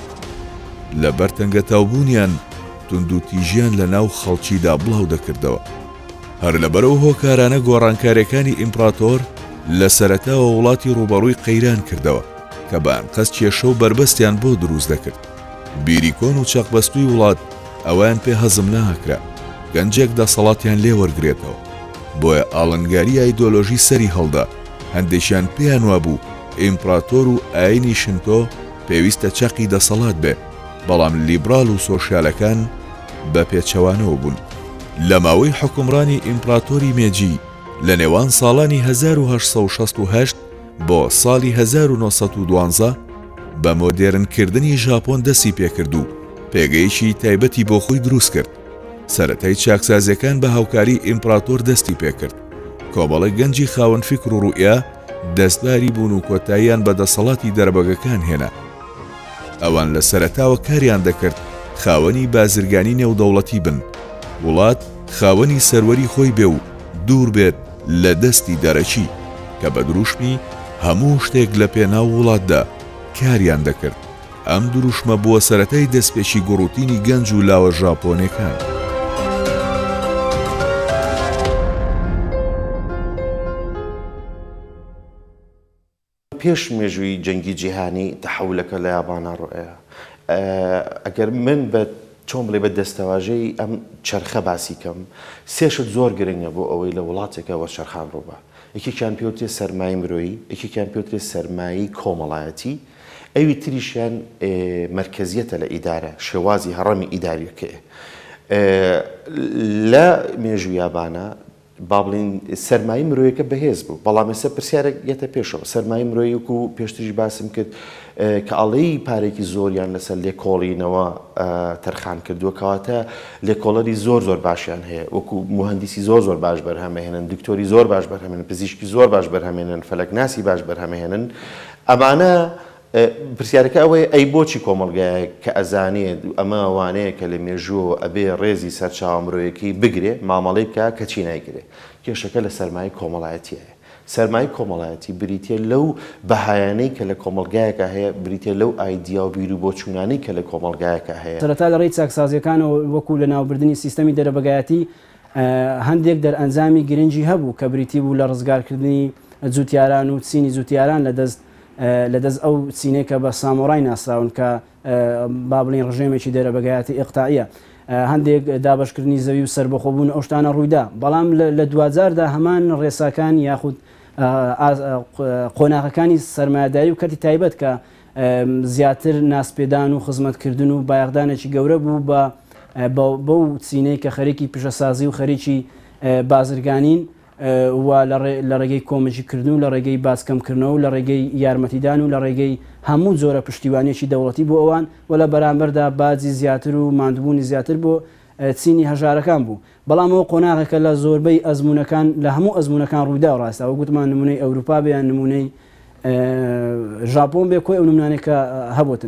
لە بەرتەنگە تاوبوونیان توندوتیژیان لە ناو خەڵکیدا بڵاو دەکردەوە. هەر لەبەرەوە هۆکارانە گۆڕانکارەکانی ئیمپراتۆر لە سەرەتاوە وڵاتی ڕوبەڕووی قەیران کردەوە کە بە ئەنقەس کێشە و بربەستیان بۆ دروست دەکرد. بیریکۆن و چەقبەستووی وڵات ئەویان پێ هەزم ناکرا گەنجێک دەسەڵاتیان لێ وەرگرێتەوە. بۆیە ئاڵنگاری ئایدۆلۆژی سەری هەڵدا. هەندێکیان پێیان وابوو ئیمپراتۆر و ئاینی شنتۆ پێویستە چەقی دەسەڵات بێ، بەڵام لیبرال و سۆشیالەکان بە پێچەوانەوە بوون. لە ماوەی حکومڕانی ئیمپراتۆری مێجی لە نێوان ساڵانی هەزار و هەشت سەد و شەست و هەشت بۆ ساڵی هەزار و نۆسەد و دوانزە بە مۆدێرنکردنی ژاپۆن دەستی پێکرد و پێگەیشی تایبەتی بۆ خۆی دروست کرد. سەرەتای چاکسازیەکان بە هاوکاری ئیمپراتۆر دەستی پێکرد. کۆمەڵە گەنجی خاوەن فکر و ڕوئیا دەستداری بوون و کۆتاییان بە دەسەڵاتی دەرەبەگەکان هێنا. ئەوان لە سەرەتاوە کاریان دەکرد خاوەنی بازرگانی نێودەوڵەتی بن، وڵات خاوەنی سەروەری خۆی بێ و دوور بێت لە دەستی دەرەچی کە بە دروشمی هەموو شتێک لە پێناو وڵاتدا کاریان دەکرد. ئەم دروشمە بووە سەرەتای دەستپێشی گوڕوتینی گەنج و لاوە ژاپۆنیەکان. پێش مێژووی جەنگی جیهانی تەحولەکە لە یابانە ڕۆیە. ئەگەر من بە چۆن بڵێ بە دەستەواژەی ئەم چرخە باسی کەم، سێشت زۆر گرنگە بۆ ئەوەی لە وڵاتێکەوە چرخان ڕووبە. یەکێکیان پێوترێت سەرمایی مرۆیی، یەکێکیان پێوترێت سەرمایی کۆمەڵایەتی، ئەوی تریشیان مرکزیەتە لە ئیدارە، شێوازی هەڕەمی ئیداریەکەیە. لە مێژووی یابانە با بڵین سەرمایی مرۆیەکە بەهێز بوو، بەڵام ئێستا پرسیارێک یەتە پێشەوە. سەرمایی مرۆیی و پێشتریش باسم کرد کە ئەڵەی پارێکی زۆریان لەسەر لێکۆڵینەوە تەرخان کردووە، کەواتە لێکۆڵەری زۆر زۆر باشیان هەیە، وەکو مهندسی زۆر زۆر باش بەرهەمەهێنن، دکتۆری زۆر باش بەرهەمێنن، پزیشکی زۆر باش بەرهەمێنن، فەلەکناسی باش بەرهەمەهێنن. ئەمانە پرسیارەکە ئەوەیە ئەی بۆچی کۆمەڵگایە کە ئەزانێت ئەمە وانەیە کە لە مێژووە ئەبێ ڕێزی سەرچاوە مرۆیەکەی بگرێ، مامەڵەی بکە کە چی نایگرێ. کێشەکە لە سەرمای کۆمەڵایەتیە. سەرمای کۆمەڵایەتی بریتێ لەو بەهایانەی کە لە کۆمەڵگایەکە هەیە، بریتێ لەو ئایدیا و بیر و بۆچوونانەی کە لە کۆمەڵگایەکە هەیە. سەرەتا لە ڕێی چاکسازیەکانەوە وەکو لە ناوبردننی سیستەمی دەرەبگایەتی هەندێک دەرئەنجامی گرنگی هەبوو کە بریتی بوو لە ڕزگارکردنی جوتیاران و چینی جوتیاران لەدەست لەدەست ئەو چینێکە بە سامۆڕای ناسراون کە با بڵین ڕژێمێکی دەرەبگایەتی ئیقتاعیە. هەندێک دابشکردنی زەوی و سربەخۆبوون ئەو شتانە ڕوویدا، بەڵام لە دوجاردا هەمان ڕێساکان یاخود قۆناغەکانی سەرمایه‌داری و کەتی تایبەت کە زیاتر ناسپێدان و خزمەتکردن و بایەخدانێکی گەورە بوو بە بەو چینەی کە خەریکی پیشەسازی و خەریکی بازرگانین و لە ڕێگەی کۆمەژیکردن و لە ڕێگەی باسکەمکردنەوە و لە ڕێگەی یارمەتیدان و لە ڕێگەی هەموو جۆرە پشتیوانێکی دەوڵەتی بۆ ئەوان و لە بەرامبەردا باجی زیاتر و ماندبوونی زیاتر بۆ چینی هەژارەکان بوو. بەڵام ئەوە قۆناغەکە لە زۆربەی ئەزمونونەکان لە هەموو ئەزمونونەکان ڕوویدا و ڕاستە ئەو گوتمان نمونەی ئەوروپا بێیان نمونەی ژاپۆن بێ کۆی ئەو نمونانێکە هەبوتن.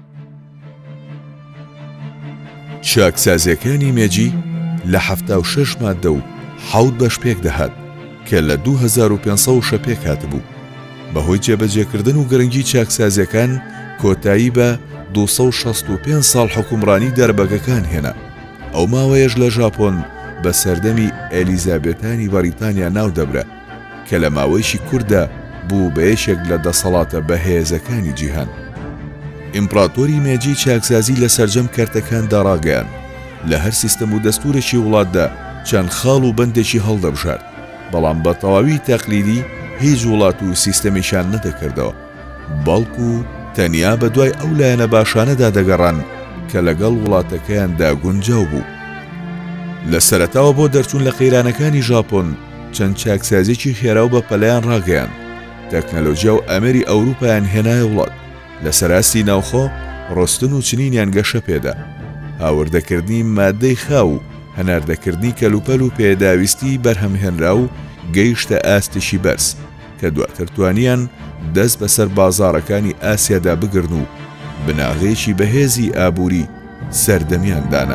چاکسازیەکانی مێجی لە هەفتە و شەش ماددە و حەوت بەش پێک دەهات کە لە دوو هەزار و پێنجسەد و شەش پێک هاتبوو. بەهۆی جێبەجێکردن و گرنگی چاکسازیەکان کۆتایی بە دووسەد و شەست و پێنج ساڵ حکومڕانی دەرەبەگەکان هێنا. ئەو ماوەیەش لە ژاپۆن بە سەردەمی ئەلیزابێتانی بەریتانیا ناو دەبرە کە لە ماوەیشی کووردا بوو بە یەکێک لە دەسەڵاتە بەهێزەکانی جیهان. ئیمپراتۆری مێجی چاکسازی لە سەرجەم کەرتەکاندا ڕاگەیان، لە هەر سیستەم و دەستورێکی وڵاتدا چەند خاڵ و بەندێکی هەڵدەبژارد، بەڵام بە تەواوی تەقلیدی هیچ وڵات و سیستەمیشان نەدەکردەوە، بەڵکو تەنیا بە دوای ئەو لایەنە باشانەدا دەگەڕان کە لەگەڵ وڵاتەکەیاندا گونجاو بوو. لە سەرەتاوە بۆ دەرچوون لە قەیرانەکانی ژاپۆن چەند چاکسازیێکی خێرا و بە پەلەیان ڕاگەیان، تەکنەلۆژیا و ئەمەری ئەوروپایان هێنایە وڵات، لە سەراستی ناوخۆ ڕۆستن و چنینیان گەشە پێدا، هاوردەکردنی مادەی خاو و هەناردەکردنی کەلوپەل و پێداویستی بەرهەمهێنرا و گەیشتە ئاستشی بەرز کە دواتر توانیان دەست بەسەر بازاڕەکانی ئاسیادا بگرن و بناغێکی بەهێزی ئابووری سەردەمیاندانە.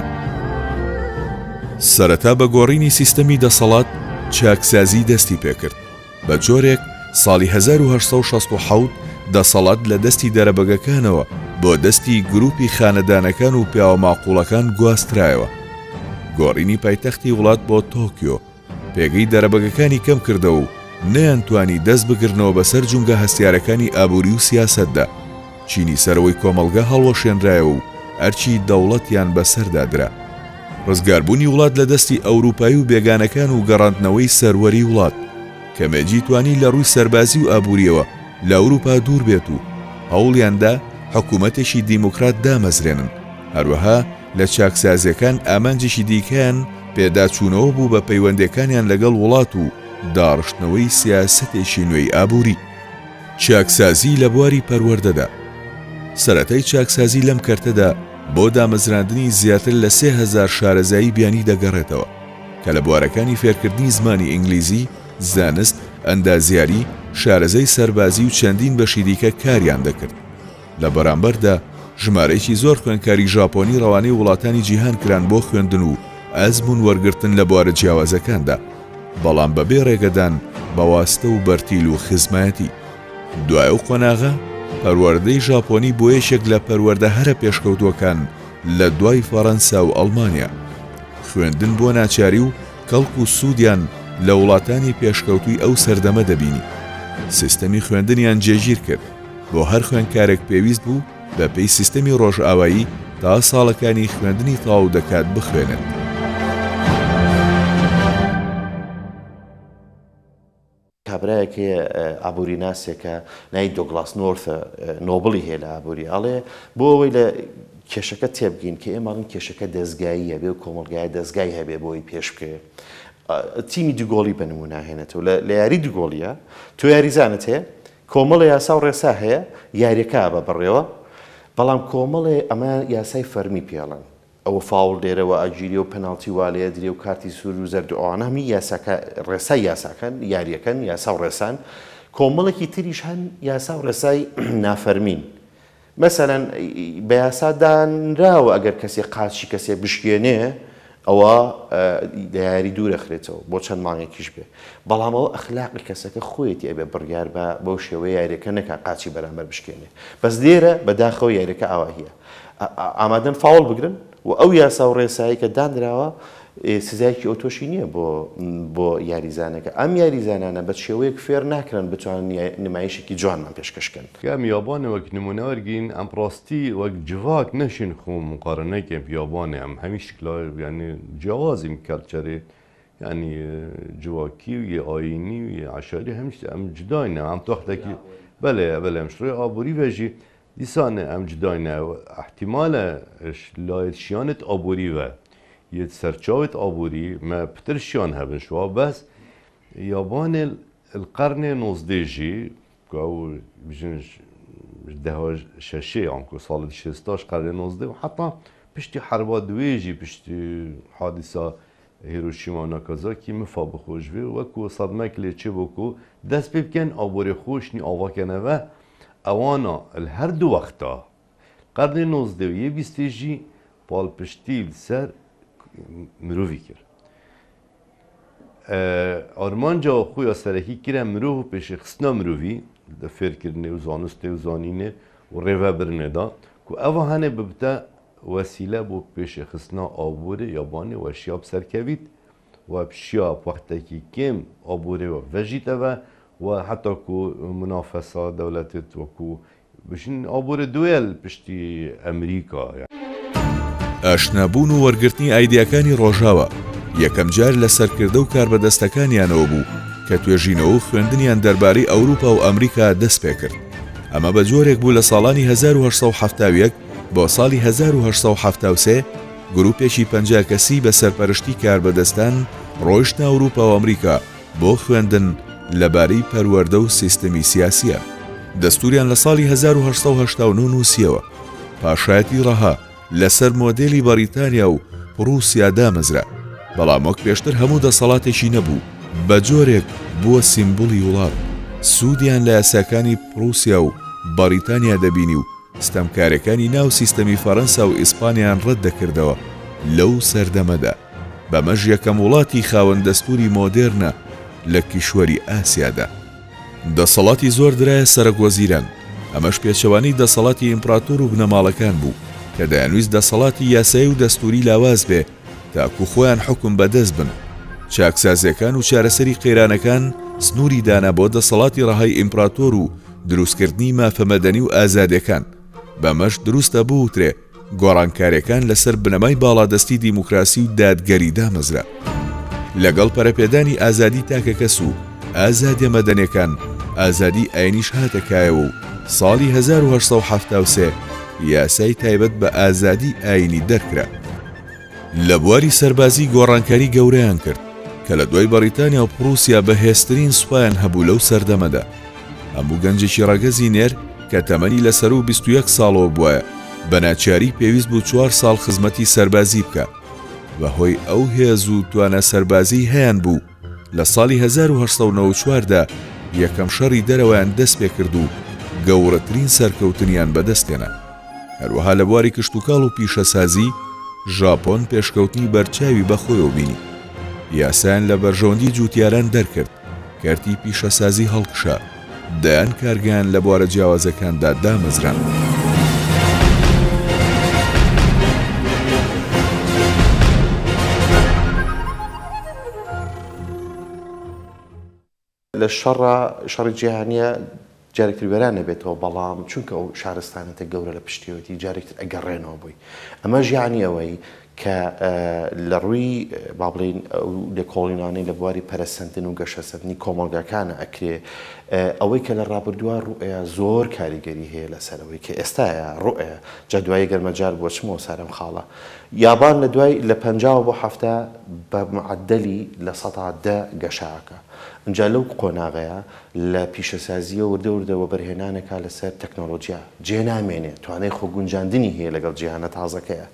سەرەتا بە گۆڕینی سیستەمی دەسەڵات چاکسازی دەستی پێکرد. بە جۆرێک ساڵی هەزار و هەشت سەد و شەست و حەوت دەسەڵات لە دەستی دەرەبەگەکانەوە بۆ دەستی گروپی خانەدانەکان و پیاوە ماقوڵەکان گواسترایەوە. گۆڕینی پایتەختی وڵات بۆ تۆکیۆ پێگەی دەرەبەگەکانی کەم کردەوە و نەیانتوانی دەست بگرنەوە بەسەر جونگە هەستیارەکانی ئابووری و سیاسەتدا. چینی سەرەوەی کۆمەڵگە هەڵوەشێنرایەوە و ئەرچی دەوڵەتیان بەسەردادرا. ڕزگاربوونی وڵات لە دەستی ئەوروپایی و بێگانەکان و گەڕاندنەوەی سەروەری وڵات کە مێجی توانی لە ڕووی سەربازی و ئابووریەوە لە ئەوروپا دوور بێت و هەوڵیاندا حکوومەتێکی دیموکرات دامەزرێنن. هەروەها لە چاکسازیەکان ئامانجێکی دیکەیان پێداچوونەوە بوو بە پەیوەندەکانیان لەگەڵ وڵات و داڕشتنەوەی سیاسەتێکی نوێی ئابووری. چاکسازی لە بواری پەروەردەدا. سەرەتای چاکسازی لەم کەرتەدا بۆ دامەزراندنی زیاتر لە سێ هەزار شارەزایی بیانی دەگەڕێتەوە کە لە بوارەکانی فێرکردنی زمانی ئینگلیزی، زانست، ئەندازیاری، شارەزەی سەربازی و چەندین بەشی دیکە کاریان دەکرد. لە بەرامبەردا ژمارەیەکی زۆر خوێندکاری ژاپۆنی ڕەوانەی وڵاتانی جیهان کران بۆ خوێندن و ئەزمون وەرگرتن لە بوارە جیاوازەکاندا، بەڵام بەبێ ڕێگەدان بەواستە و بەرتیل و خزمەتی. دوای ئەو قۆناغە پەروەردەی ژاپۆنی بۆ یەکێک لە پەروەردە هەرە پێشکەوتووەکان لە دوای فەڕەنسا و ئەڵمانیا. خوێندن بۆ ناچاری و کەڵک و سوودیان لە وڵاتانی پێشکەوتووی ئەو سەردەمە دەبینی. سیستەمی خوێندنیان جێگیر کرد بۆ هەر خوێندکارێک پێویست بوو بە پێی سیستەمی ڕۆژئاوایی تا ساڵەکانی خوێندنی تەواو دەکات بخوێنن. کابراایەکی ئابووری ناسێکە نای دۆگلاس نۆرثە نۆبڵی هەیە لە ئابووری ئەڵێ بۆ ئەوەی لە کێشەکە تێبگین کە ئێماڵن کێشەکە دەستگایی هەبێ و کۆمەلگای دەستگای هەبێ بۆی پێش بکەوێ. تیمی دوگۆڵی بە نمونە هێنێتەوە لە یاری دوگۆڵیە تۆ یاریزانت هەیە کۆمەڵە یاسا و ڕێسا هەیە یاریەکە بە بڕێەوە بەڵام کۆمەڵێ ئەمە یاسای فەرمی پێڵن ئەوە فاول دێرەوە ئاگیری و پەناڵتی والەیە درێ و کارتی سوور و زەرد ئەوانە هەمی یاساکە ڕێسای یاساکەن یاریەکەن یاسا و ڕێسان کۆمەڵێکی تریش هەن یاسا و ڕێسای نافەرمین. مەسەلەن بە یاسادانراوە ئەگەر کەسێ قاچی کەسێ بشکێنێ ئەوە لە یاری دوورەخرێتەوە بۆ چەند مانگێکیش بێ بەڵام ئەوە ئەخلاقی کەسەکە خۆیەتی ئەبێ بڕیار بە بەو شێوەیە یاریەکە نەکا قاچی بەرامبەر بشکێنێ بەس لێرە بەداخەوە یاریەکە ئاوا هەیە ئامادەن فاوڵ بگرن و ئەو یاسا و ڕێسایی کە دانراوە سزایەکی ئۆتۆشی نییە بۆ بۆ یاریزانەکە ئەم یاریزانانە بە شێوەیەک فێر ناکرن بتوانن نمایشێکی جوانمان پێشکەشکەن کە میابانە وەک نمونەوەرگین ئەم ڕاستی وەک جوواک نەشین خۆم مقارنەیەکێ پیابانێ ئەم هەمیش ینی جیاوازیم کەلچەرێ ینی جوواکی و ئاینی و عشاری هەمیش ئەم جداینە ئەم تۆختێکی بەلێ بەلێ ئەم شڕۆی ئابووری بەژی دیسانە ئەم جداینە احتیمالە لایەتشیانت ئابووریوە یه سرچاوت آبوری ما پترشیان هبن شوا بس یابان القرن نوزدهجی که او بجن ده ششه آنکو سال شستاش قرن نوزده و حتی پشتی حربا دویجی پشتی حادثه هیروشیما و ناکازاکی مفا بخوش بی و کو صدمه کلی چه بکو دست بکن آبوری خوش نی آوا کنه و اوانا هر دو وقتا قرن نوزده و یه بیستیجی پال پشتی سر مروفی کرد. آرمانجا خوی سرکی کرد مروف پیش خسنا مروفی دفر کردنه و زانسته و زانینه و روه برنه دا که اوه هنه ببتا وسیله بو پیش خسنا آبوره یابانه و شیاب سرکوید و شیاب وقتی که کم آبوره و وجیده و و حتی که منافسه دولتت و که بشین آبوره دویل پشتی امریکا يعني. ئاشنابوون و وەرگرتنی ئایدیاکانی ڕۆژاوە یەکەم جار لە سەرکردە و کاربەدەستەکانیانەوە بوو کە توێژینەوە و خوێندنیان دەربارەی ئەوروپا و ئەمریکا دەست پێ کرد. ئەمە بە جۆرێک بوو لە ساڵانی هەزار و هەشت سەد و هەفتاد و یەک بۆ ساڵی هەزار و هەشت سەد و هەفتاد و سێ گروپێکی پەنجا کەسی بە سەرپەرشتی کاربەدەستان ڕۆیشتە ئەوروپا و ئەمریکا بۆ خوێندن لەبارەی پەروەردە و سیستەمی سیاسیە. دەستوریان لە ساڵی هەزار و هەشت سەد و هەشتا و نۆ نووسیەوە پاشایەتی ڕەها لەسەر مۆدێلی بەریتانیا و رووسیا دامەزرا بەڵام وەک پێشتر هەموو دەسەڵاتێکی نەبوو بە جۆرێک بووە سیمبولی وڵات سوودیان لە یاساکانی پرووسیا و بەریتانیا دەبینی و ستەمکارەکانی ناو سیستەمی فەڕەنسا و ئیسپانیان ڕەت دەکردەوە لەو سەردەمەدا بەمەش یەکەم وڵاتی خاوەن دەستوری مۆدێرنە لە کیشوەری ئاسیادا. دەسەڵاتی زۆر درایە سەرۆکوەزیران ئەمەش پێچەوانی دەسەڵاتی ئیمپراتۆر و بنەماڵەکان بوو کە دەیانویست دەسەڵاتی یاسایی و دەستوری لاواز بێ تاکو خۆیان حکم بەدەست بن. چاکسازیەکان و چارەسەری قەیرانەکان سنووری دانا بۆ دەسەڵاتی ڕەهای ئیمپراتۆر و دروستکردنی مافەمەدەنی و ئازادیەکان بەمەش دروستە بووترێ گۆڕانکاریەکان لەسەر بنەمای باڵادەستی دیموکراسی و دادگەری دامەزرا لەگەڵ پەرەپێدانی ئازادی تاکە کەس و ئازادیە مەدەنیەکان ئازادی ئاینیش هاتەکایەوە و ساڵی هەزار و هەشت سەد و هەفتاد و سێ یاسای تایبەت بە ئازادی ئاینی دەرکرا. لە بواری سەربازی گۆڕانکاری گەورەیان کرد کە لە دوای بەریتانیا و پرووسیا بەهێزترین سوپایان هەبوو لەو سەردەمەدا. هەموو گەنجێکی ڕەگەزی نێر کە تەمەنی لەسەر و بیست و یەک ساڵەوە بووە بە ناچاری پێویست بوو چوار ساڵ خزمەتی سەربازی بکە بەهۆی ئەو هێز و توانە سەربازی هەیان بوو لە ساڵی هەزار و هەشت سەد و نۆ و چواردا یەکەم شەڕی دەرەوەیان دەست پێ کرد و گەورەترین سەرکەوتنیان بەدەستێنا. هەروەها لە بواری کشتوکاڵ و پیشەسازی ژاپۆن پێشکەوتنی بەرچاوی بەخۆیەوە بینی. یاسایان لە بەرژەوەندی جوتیاران دەرکرد کارتی پیشەسازی هەڵکشا دەیان کارگەیان لە بوارە جیاوازەکاندا دامەزران. لە شەڕە شەڕی جیهانیە جارێکتر وێران نەبێتەوە، بەڵام چونکە ئەو شارستانەتە گەورە لە پشتیوەتی جارێکتر ئەگەڕێنەوە بووی. ئەمە ژیانی ئەوەی کە لە ڕووی با بڵین لێکۆڵینانەی لە بواری پەرەسەندن و گەشەسەندنی کۆمەڵگاکانە ئەکرێ ئەوەی کە لە ڕابردووە ڕوئەیە زۆر کاریگەری هەیە لەسەرەوەی کە ئێستاە ڕوئەیە جا دوای گەرمەجار بۆ چمەوە سارم خاڵە. یابان لە دوای لە پەنجاوە بۆ هەفتە بە معدەلی لە سەدا دە گەشاکە. اینجا لەو قۆناغەیە لە پیشەسازیە وردە وردەوە بەرهێنانێکا لەسەر تەکنۆلۆژیا جێ نامێنێت، توانای خۆگونجاندنی هەیە لەگەڵ جیهانە تازەکەیە.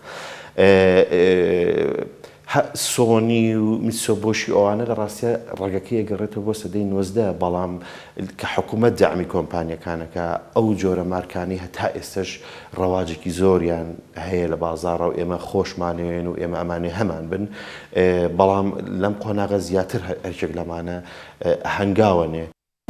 سۆنی و میتسۆبۆشی ئەوانە لە ڕاستیە ڕێگەکەی ئەگەڕێتەوە بۆ سەدەی نۆزدە، بەڵام کە حکوومەت داعمی کۆمپانیەکانەکە ئەو جۆرە مارکانی هەتا ئێستش ڕەواجێکی زۆریان هەیە لە بازاڕە و ئێمە خۆشمانوێن و ئێمە ئەمانێ هەمان بن، بەڵام لەم قۆناغە زیاتر هەرچێک لەمانە هەنگاوەنێ.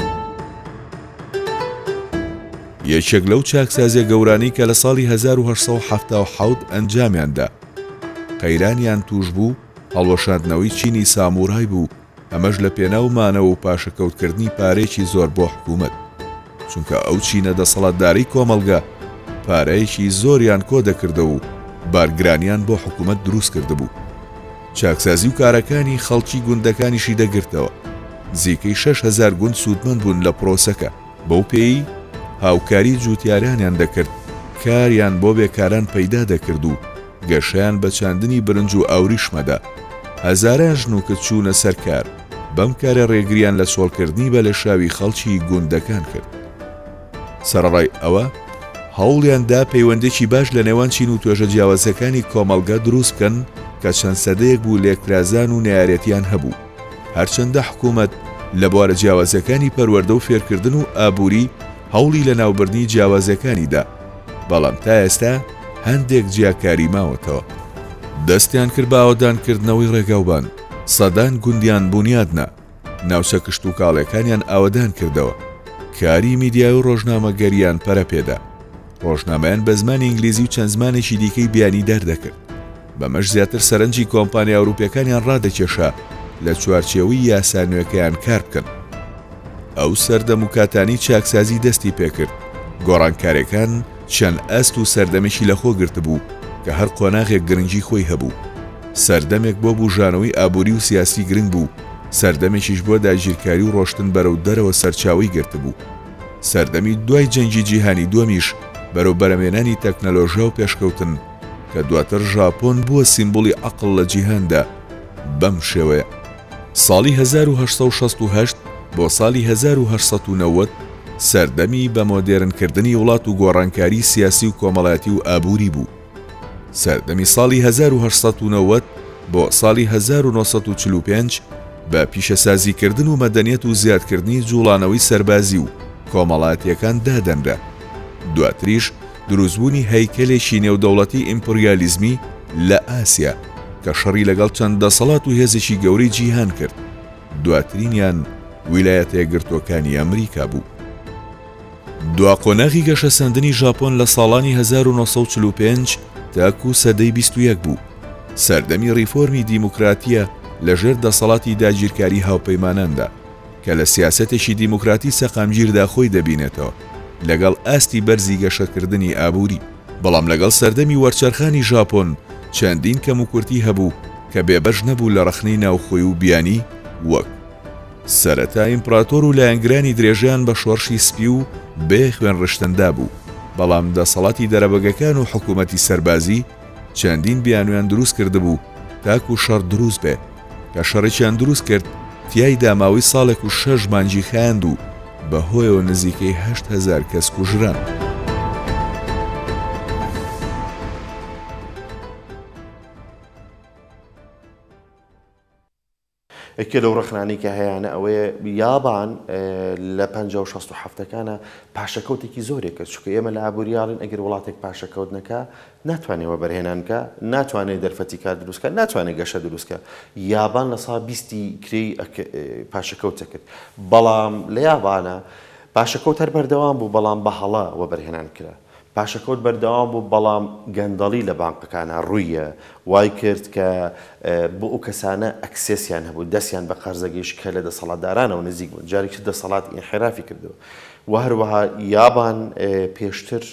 یەکێک لەو چاکسازیە گەورانی کە لە ساڵی هەزار و هەشت سەد و هەفتاد و حەوت ئەنجامیاندا قەیرانیان توش بوو هەڵوەشاندنەوەی چینی سامورای بوو، ئەمەش لە پێناومانەوە و پاشەکەوتکردنی پارێکی زۆر بۆ حکوومەت، چونکە ئەو چینە دەسەڵاتداری کۆمەڵگە پارەیەکی زۆریان کۆ دەکردە و بارگرانیان بۆ حکوومەت دروست کرده بوو. چاکسازی و کارەکانی خەڵکی گوندەکانیشی دەگرتەوە. نزیکەی شەش هەزار گوند سوودمەند بوون لە پرۆسەکە، بەو پێی هاوکاری جوتیارانیان دەکرد، کاریان بۆ بێکاران پەیدا دەکرد و گەشیان بە چاندنی برنج و ئاوریشمەدا. هەزاران ژنوکت چوونە سەرکار، بەم کارە ڕێگریان لە سۆڵکردنی بە لە شاوی خەڵکی گوندەکان کرد. سەرڕای ئەوە هەوڵیاندا پەیوەندێکی باش لە نێوان چین و توێژە جیاوازەکانی کۆمەڵگە دروست بکەن کە چەند سەدەیەک بوو لێکرازان و نەیارەتیان هەبوو. هەرچەندە حکوومەت لە بوارە جیاوازەکانی پەروەردە و فێرکردن و ئابووری هەوڵی لە ناوبردنی جیاوازەکانیدا، بەڵام تا ئێستا هەندێک جیاکاری ماوەتەوە. دەستیان کرد بە ئاوەدانکردنەوەی ڕێگاوبان، سەدان گوندیان بوونیادنا، ناوچە کشت و کاڵەکانیان ئاوەدان کردەوە، کاری میدیای و ڕۆژنامەگەریان پەرە پێدا. ڕۆژنامەیان بە زمانی ئینگلیزی و چەند زمانێکی دیکەی بیانی دەردەکرد. بەمەش زیاتر سەرنجی کۆمپانیا ئەوروپیەکانیان ڕادەکێشا لە چوارچێوەی یاسانوێکەیان کار بکەن. ئەو سەردەم و کاتانی چاکسازی دەستی پێکرد. گۆڕانکارەکان چەند ئەست و سەردەمێکی لەخۆ گرت بوو کە هەر قۆناغێک گرنگی خۆی هەبوو. سەردەمێک بۆ بوژانەوەی ئابووری و سیاسی گرنگ بوو، سەردەمێکیش بۆ داگیرکاری و ڕۆشتن بەرەو دەرەوە سەرچاوی گرت بوو. سەردەمی دوای جەنگی جیهانی دووەمیش بەرەو بەرەمێنانی تەکنەلۆژیا و پێشکەوتن کە دواتر ژاپۆن بووە سیمبۆلی عەقڵ لە جیهاندا. بەم شێوەیە ساڵی هەزار و هەشت سەد و شەست و هەشت بۆ ساڵی هەزار و هەشت سەد و نەوەت سەردەمی بە مۆدێرنکردنی وڵات و گۆڕانکاری سیاسی و کۆمەڵایەتی و ئابووری بوو. سەردەمی ساڵی هەزار و هەشت سەد و نەوەت بۆ ساڵی هەزار و نۆ سەد و چل و پێنج بە پیشەسازیکردن و مەدەنیەت و زیادکردنی جوڵانەوەی سەربازی و کۆمەڵایەتیەکان دادەنرا. دواتریش دروستبوونی هەیکەلێکی نێودەوڵەتی ئیمپریالیزمی لە ئاسیا کە شەڕی لەگەڵ چەند دەسەڵات و هێزێکی گەورەی جیهان کرد. دواترینیان ویلایەتە یەکگرتووەکانی ئەمریکا بوو. دوا قۆناغی گەشەسەندنی ژاپۆن لە ساڵانی هەزار و نۆ سەد و چل و پێنج تاکو سەدەی بیست و یەک بوو. سەردەمی ریفۆرمی دیموکراتیە لەژێر دەسەڵاتی داگیرکاری هاوپەیماناندا کە لە سیاسەتێکی دیموکراتی سەقامگیردا خۆی دەبینێتەوە لەگەڵ ئاستی بەرزی گەشەکردنی ئابووری. بەڵام لەگەڵ سەردەمی وەرچەرخانی ژاپۆن چەندین کەم و کورتی هەبوو کە بێبەش نەبوو لە ڕەخنەی ناوخۆی و بیانی وەک سەرەتا ئیمپراتۆر و لایەنگرانی درێژیان بە شۆڕشی سپی و بێ خوێن ڕشتندا بوو. بەڵام دەسەڵاتی دەرەبەگەکان و حکوومەتی سەربازی چەندین بیانویان دروست کرده بوو تاکو شەڕ دروست بێ کە شەڕێکیان دروست کرد تیایدا ماوەی ساڵێک و شەش مانجی خایاند و بەهۆیەوە نزیکەی هەشت هەزار کەس کوژران. ئەکێ لەو ڕخنانی کە هەیەە ئەوەیە یابان لە پەنجا و شەست و هەفتەکانە پاشەکەوتێکی زۆرێک کرد، چونکە ئێمە لە ئابووریاڵین ئەگەر وڵاتێک پاشەکەوت نەکە ناتوانێتەوە بەرهێنانکە، ناتوانێت دەرفەتی کار دروستکە، ناتوانێت گەشە دروستکە. یابان لە ساڵ بیستی کرێی پاشەکەوتە کرد. بەڵام لە یابانە پاشەکەوت هەر بەردەوام بوو بەڵام بە هەڵا وەبەرهێنان کرا پاشەکەوت بەردەوام بوو بەڵام گەندەڵی لە بانقەکانە ڕوویە وای کرد کە بۆ ئەو کەسانە ئەکسێسیان هەبوو دەستیان بە قەرزەگەیش کە لە دەسەڵاتدارانەوە نزیک بوون جارێکی دەسەڵات ئینحرافی کردەوە و هەروەها یابان پێشتر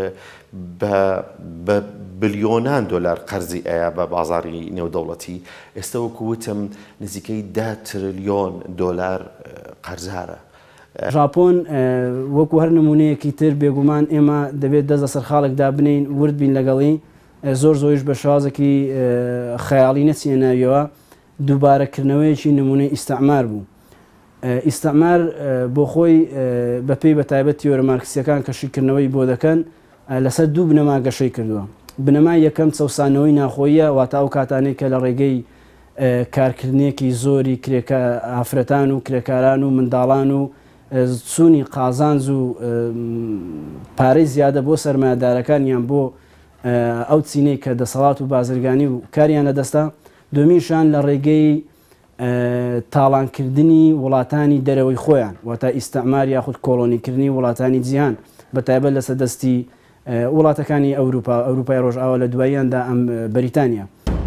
بە بلیۆنان دۆلار قەرزی ئەیە بە بازاری نێودەوڵەتی ئێستا وەکو وتم نزیکەی ده تریلیۆن دۆلار قەرزارە. ژاپۆن وەکو هەر نمونەیەکی تر بێگومان ئێمە دەبێت دەست لە سەرخاڵێکدا بنین ورد بین لەگەڵی زۆر زۆریش بە شازێکی خەیاڵی نەچێناویەوە دووبارەکردنەوەیەکی نمونەی ئیستعمار بوو. ئیستعمار بۆ خۆی بەپێی بە تایبەت تیۆرە مارکسیەکان کەشیکردنەوەی بۆ دەکەن لەسەر دوو بنەما گەشەی کردووە. بنەمای یەکەم چەسانەوەی ناخۆییە واتە ئەو کاتانەی کە لە ڕێگەی کارکردنێکی زۆری ئافرەتان و کرێکاران و منداڵان و چوونی قازانز و پارەی زیادە بۆ سەرمایه‌دارەکان یان بۆ ئەو چینەی کە دەسەڵات و بازرگانی و کاریان لەدەستا دومیشان لە ڕێگەی تاڵانکردنی وڵاتانی دەرەوەی خۆیان واتە ئیستعمار یاخود کۆڵۆنیکردنی وڵاتانی جیهان بە تایبەت لەسەر دەستی وڵاتەکانی ئەوروپا ئەوروپای ڕۆژئاوا لە دواییاندا ئەم بەریتانیا.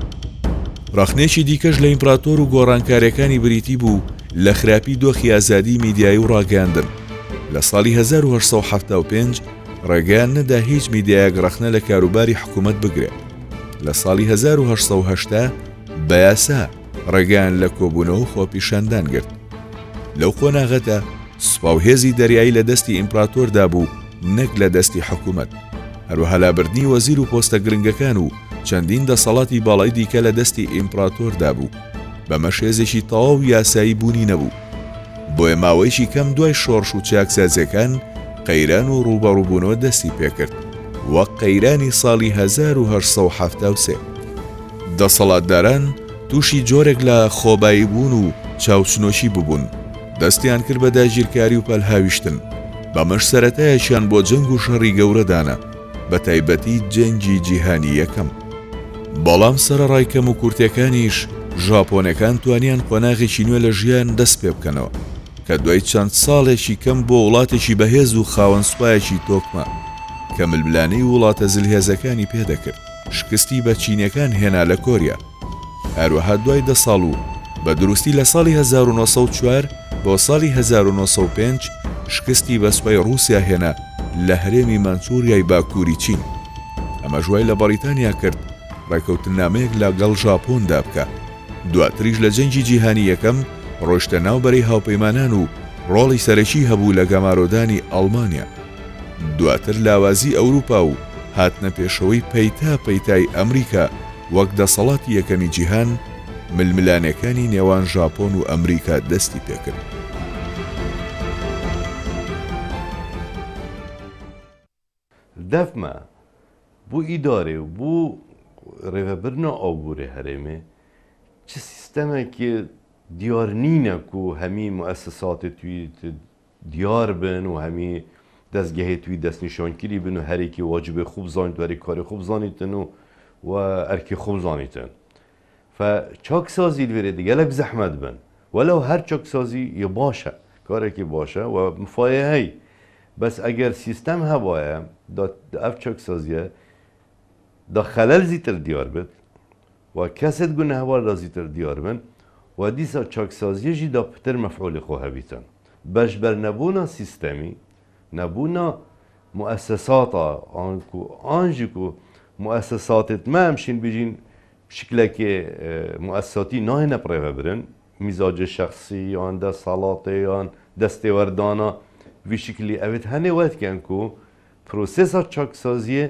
ڕاخنێکی دیکەش لە ئیمپراتۆر و گۆڕانکاریەکانی بریتی بوو لە خراپی دۆخی ئازادی میدیایی و ڕاگەاندن. لە ساڵی هەزار و هەشت سەد و هەفتاد و پێنج ڕێگەیان نەدا هیچ میدیایەک ڕەخنە لە کاروباری حکوومەت بگرێت. لە ساڵی هەزار و هەشت سەد و هەشتا بە یاسا ڕێگەیان لە کۆبوونەوە خۆپیشاندان کرد. لەو قۆناغەتە سوپا و هێزی دەریایی لە دەستی ئیمپراتۆردا بوو نەک لە دەستی حکوومەت. هەروەها لابردنی وەزیر و پۆستە گرنگەکان و چەندین دەسەڵاتی باڵای دیکە لە دەستی ئیمپراتۆردا بوو بەمە شێزێکی تەواو یاسایی بوونی نەبوو. بۆیە ماوەیەکی کەم دوای شۆڕش و چاکسازیەکان قەیران و ڕوبەڕووبوونەوە دەستی پێکرد وەک قەیرانی ساڵی هەزار و هەشت سەد و هەفتاد و سێ. دەسەڵاتداران تووشی جۆرێک لە خۆبایی بوون و چاوچنۆشی ببوون دەستیان کرد بە داگیرکاری و پەلهاویشتن بەمەش سەرەتایەکیان بۆ جەنگ و شەڕی گەورەدانە بە تایبەتی جەنگی جیهانی یەکەم. بەڵام سەرەڕای کەم و کورتەکانیش ژاپۆنەکان توانیان قۆناغێکی نوێ لە ژیان دەست پێ بکەنەوە کە دوای چەند ساڵێکی کەم بۆ وڵاتێکی بەهێز و خاوەن سوپایەکی تۆکمە کە ململانەی وڵاتە زلهێزەکانی پێدەکرد شکستی بە چینیەکان هێنا لە کۆریا. هەروەها دوای دە ساڵ و بە دروستی لە ساڵی هەزار و نۆ سەد و چوار بۆ ساڵی هەزار و نۆ سەد و پێنج شکستی بە سوپای ڕووسیا هێنا لە هەرێمی مانچوریای باکووری چین. ئەمە ژوای لە بەریتانیا کرد ڕێکەوتنامەیەک لەگەڵ ژاپۆندا بکە. دواتریش لە جەنگی جیهانی یەکەم ڕۆیشتە ناوبەرەی هاوپەیمانان و ڕۆڵی سەرەکی هەبوو لە گەمارۆدانی ئەڵمانیا. دواتر لاوازی ئەوروپا و هاتنە پێشەوەی پەیتا پەیتای ئەمریکا وەک دەسەڵاتی یەکەمی جیهان ململانەکانی نێوان ژاپۆن و ئەمریکا دەستی پێکرد. دەفمە بوو ئیدارێ و بوو ڕێڤەبرنە ئاوبوورێ هەرێمێ چ سیستەمێکی دیار نینە و هەمی مؤسساتی توی دیار بن و هەمی دەستگەهێ توی دەستنیشانگیری بن و هەرێکی واجبێ خوب زانیت وەری کاری خوب زانیتن و و ئەرکی خوب زانیتن. فچاکسازی لێرێ gelek زەحمەت بن وەلەو هەر چاکسازی یە باشە کارێکی باشە و مفایە هەی بەس ئەگەر سیستەم هەبایە ئەف چاکسازیە دا خەلەل زیتر دیار بێت و کەسێت گونە هەوار دا زیتر دیار بن و دیسا چاکسازیەژی دا پتر مەفعولی خۆ هەبیتن. بەشبەر نەبوونا سیستەمی نەبوونا مؤسساتا ئانکو ئانژیکو مؤسساتت ما همشین بجین شکلکی مؤسساتی ناهینە پڕێڤە برن میزاج شخصی یان دەسەڵاتێ یان دەستێوەردانە وی شکلی ئەوێت هەنێ وەتکەن کو پرۆسێسا چاکسازیە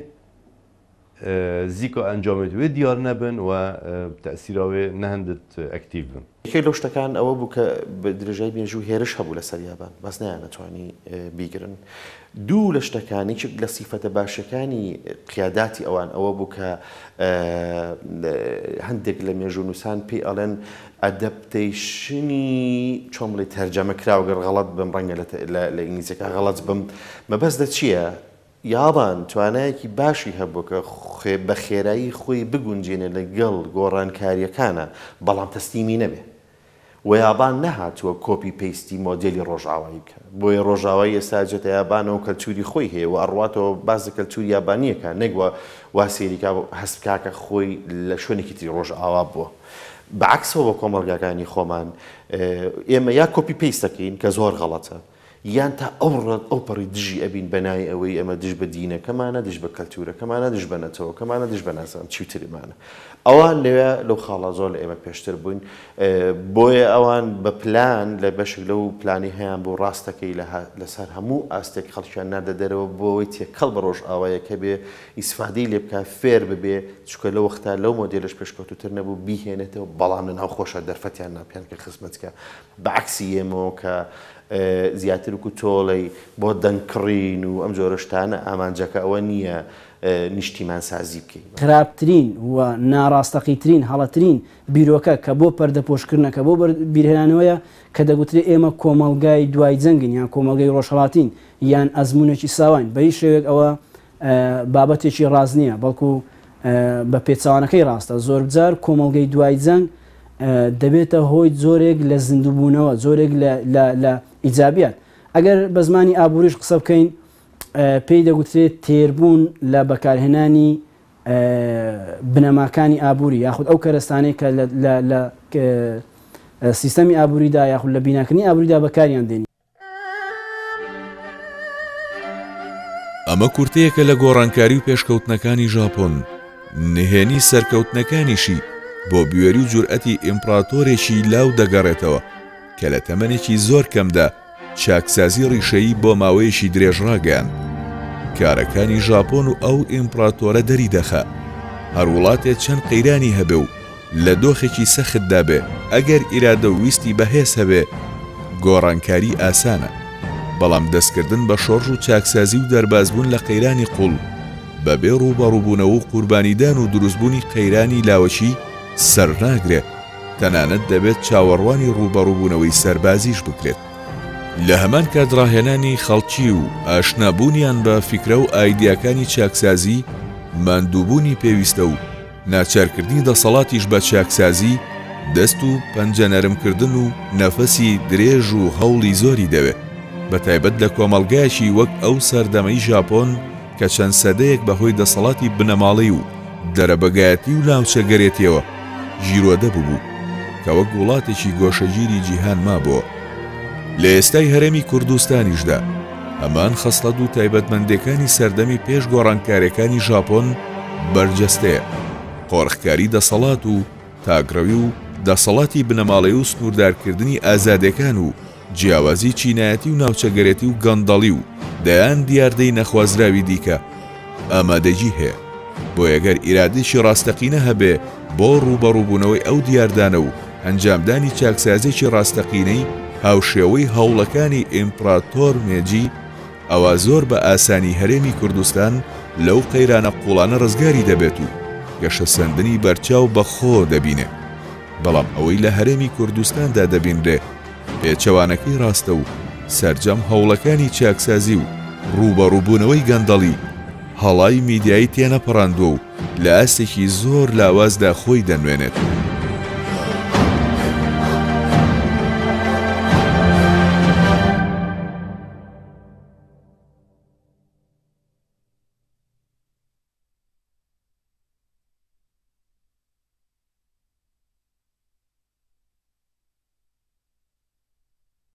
زیکۆ ئەنجامێت وێ دیار نەبن و تەسیراوێ نەهەندت ئەکتیڤ بن. یەکێک لەو شتەکان ئەوە بوو کە بە درێژای بێژوو هێرش هەبوو لە سەریابان بەس نەیانەتوانی بیگرن. دوو لە شتەکانی چ لە سیفەتە باشەکانی قیاداتی ئەوان ئەوە بوو کە هەندێک لە مێژوونووسان پێی ئەڵێن ئەدەپتەیشنی چۆن بڵێ تەرجەمەکراوگەر غەڵەت بم ڕەنگە لە ئینگلیزیەکە غەڵەت بم مەبەستە چییە؟ یابان توانایەکی باشی هەبوو کە بە خێرایی خۆی بگونجێنێ لەگەڵ گۆڕانکاریەکانە بەڵام تەسلیمی نەبێ و یابان نەهاتووە کۆپی پێیستی مۆدلی ڕۆژاوایی بکە بۆیە ڕۆژاوایی ئێستا جێتە یابانەوە کەلتوری خۆی هەیە و ئەڕواتەوە باز کەلتوری یابانیەکە نەگووە وا سێریکا هەستکاکە خۆی لە شوێنێکی تری ڕۆژئاوا بووە بەعکسەوە بە کۆمەڵگاکانی خۆمان ئێمە یا کۆپی پێیستەکەین کە زۆر غەڵەتە یان تا ئەوڕەت ئەو پەڕی دژی ئەبین بەنای ئەوەی ئەمە دژ بە دینەکەمانە دژ بە کەلتورەکەمانە دژ بە نەتەوەکەمانە دژ بە نازانم چیترمانە ئەوان لەوێ لەو خاڵە زۆر لە ئێمە پێشتر بووین بۆیە ئەوان بە پلان لە بەشێک لەو پلانی هەیەیان بۆ ڕاستەکەی لەسەر هەموو ئاستێک خەڵکیان نادە دەرەوە بۆەوەی تێکەڵ بە ڕۆژ ئاوایەکە بێ ئیسفادەی لێ بکە فێر ببێ چکە لە وەختا لەو مۆدێلش پێشکەوتوتر نەبوو بیهێنێتەوە بەڵام لە ناو خۆشە دەرفەتیان ناپیان کە خزمەتکە بەعکسی ئێمەوە کە زیاتر وکو تۆڵی بۆ دەنگکڕین و ئەم جۆرەشتانە ئامانجەکە ئەوە نییە نیشتیمان سازی بکەین خراپترین و ناڕاستەقیترین هەڵەترین بیرۆکە کە بۆ پەردەپۆشکردنەکە بۆ بیرهێنانەوەیە کە دەگوترێت ئێمە کۆمەڵگای دوای جەنگین یان کۆمەڵگەی ڕۆژهەڵاتین یان ئەزمونێکی ساوین بە هیچ شێوێک ئەوە بابەتێکی ڕاز نییە بەڵکو بە پێچوانەکەی ڕاستە زۆر جار کۆمەڵگەی دوای جەنگ دەبێتە هۆی زۆرێک لە زیندووبوونەوە زۆرێک لە ئیجابیات ئەگەر بە زمانی ئابووریش قسە بکەین پێی دەگوترێت تێربوون لە بەکارهێنانی بنەماکانی ئابووری یاخود ئەو کەرەستانەی کە لە سیستەمی ئابووریدا یاخود لە بیناکردنی ئابووریدا بەکاریان دێنی ئەمە کورتەیەکە لە گۆڕانکاری و پێشکەوتنەکانی ژاپۆن نهێنی سەرکەوتنەکانیشی بۆ بوێری و جورئەتی ئیمپراتۆرێکی لاو دەگەڕێتەوە کە لە تەمەنێکی زۆر کەمدا چاکسازی ڕیشەیی بۆ ماوەیەکی درێژڕاگەیان کارەکانی ژاپۆن و ئەو ئیمپراتۆرە دەری دەخە هەر وڵاتێک چەند قەیرانی هەبێ و لە دۆخێکی سەختدا بێ ئەگەر ئیرادە و ویستی بەهێز هەبێ گۆڕانکاری ئاسانە بەڵام دەستکردن بە شۆڕژ و چاکسازی و دەربازبوون لە قەیرانی قوڵ بەبێ ڕووبەڕووبوونەوە و قوربانیدان و دروستبوونی قەیرانی لاوەچی سەرناگرێ تەنانەت دەبێت چاوەڕوانی ڕووبەڕووبوونەوەی سەربازیش بکرێت لە هەمان کاتڕاهێنانی خەڵکی و ئاشنابوونیان بە فیکرە و ئایدیاکانی چاکسازی ماندووبوونی پێویستە و ناچارکردنی دەسەڵاتیش بە چاکسازی دەست و پەنجەنەرمکردن و نەفەسی درێژ و هەوڵی زۆری دەوێت بە تایبەت لە کۆمەڵگایەکی وەک ئەو سەردەمەی ژاپۆن کە چەند سەدەیەک بەهۆی دەسەڵاتی بنەماڵی و دەرەبەگایەتی و لاوچەگەرێتیەوە ژیرۆدە ببوو کە وەک وڵاتێکی گۆشەگیری جیهان مابووە لە ئێستای هەرێمی کوردستانیشدا هەمان خەسڵەت و تایبەتمەندەکانی سەردەمی پێش گۆڕانکاریەکانی ژاپۆن بەرجەستەیە قۆڕخکاری دەسەڵات و تاگڕەوی و دەسەڵاتی بنەماڵی و سنووردارکردنی ئازادەکان و جیاوازی چینایەتی و ناوچەگەرێتی و گەندەڵی و دەیان دیاردەی نەخوازراوی دیکە ئامادەجی هەیە بۆ ئەگەر ئیرادێکی ڕاستەقینە هەبێ بۆ ڕووبەڕووبوونەوەی ئەو دیاردانە و ئەنجامدانی چاکسازێکی ڕاستەقینەی هاوشێوەی هەوڵەکانی ئیمپراتۆر مێجی ئەوە زۆر بە ئاسانی هەرێمی کوردستان لەو قەیرانە قوڵانە ڕزگاری دەبێت و گەشە سەندنی بەرچاو بەخۆ دەبینێ بەڵام ئەوەی لە هەرێمی کوردستاندا دەبینرێ پێچەوانەکەی ڕاستە و سەرجەم هەوڵەکانی چاکسازی و ڕووبەڕووبوونەوەی گەندەڵی هەڵای میدیایی تێنەپەڕاندووە و لە ئاستێکی زۆر لاوازدا خۆی دەنوێنێت.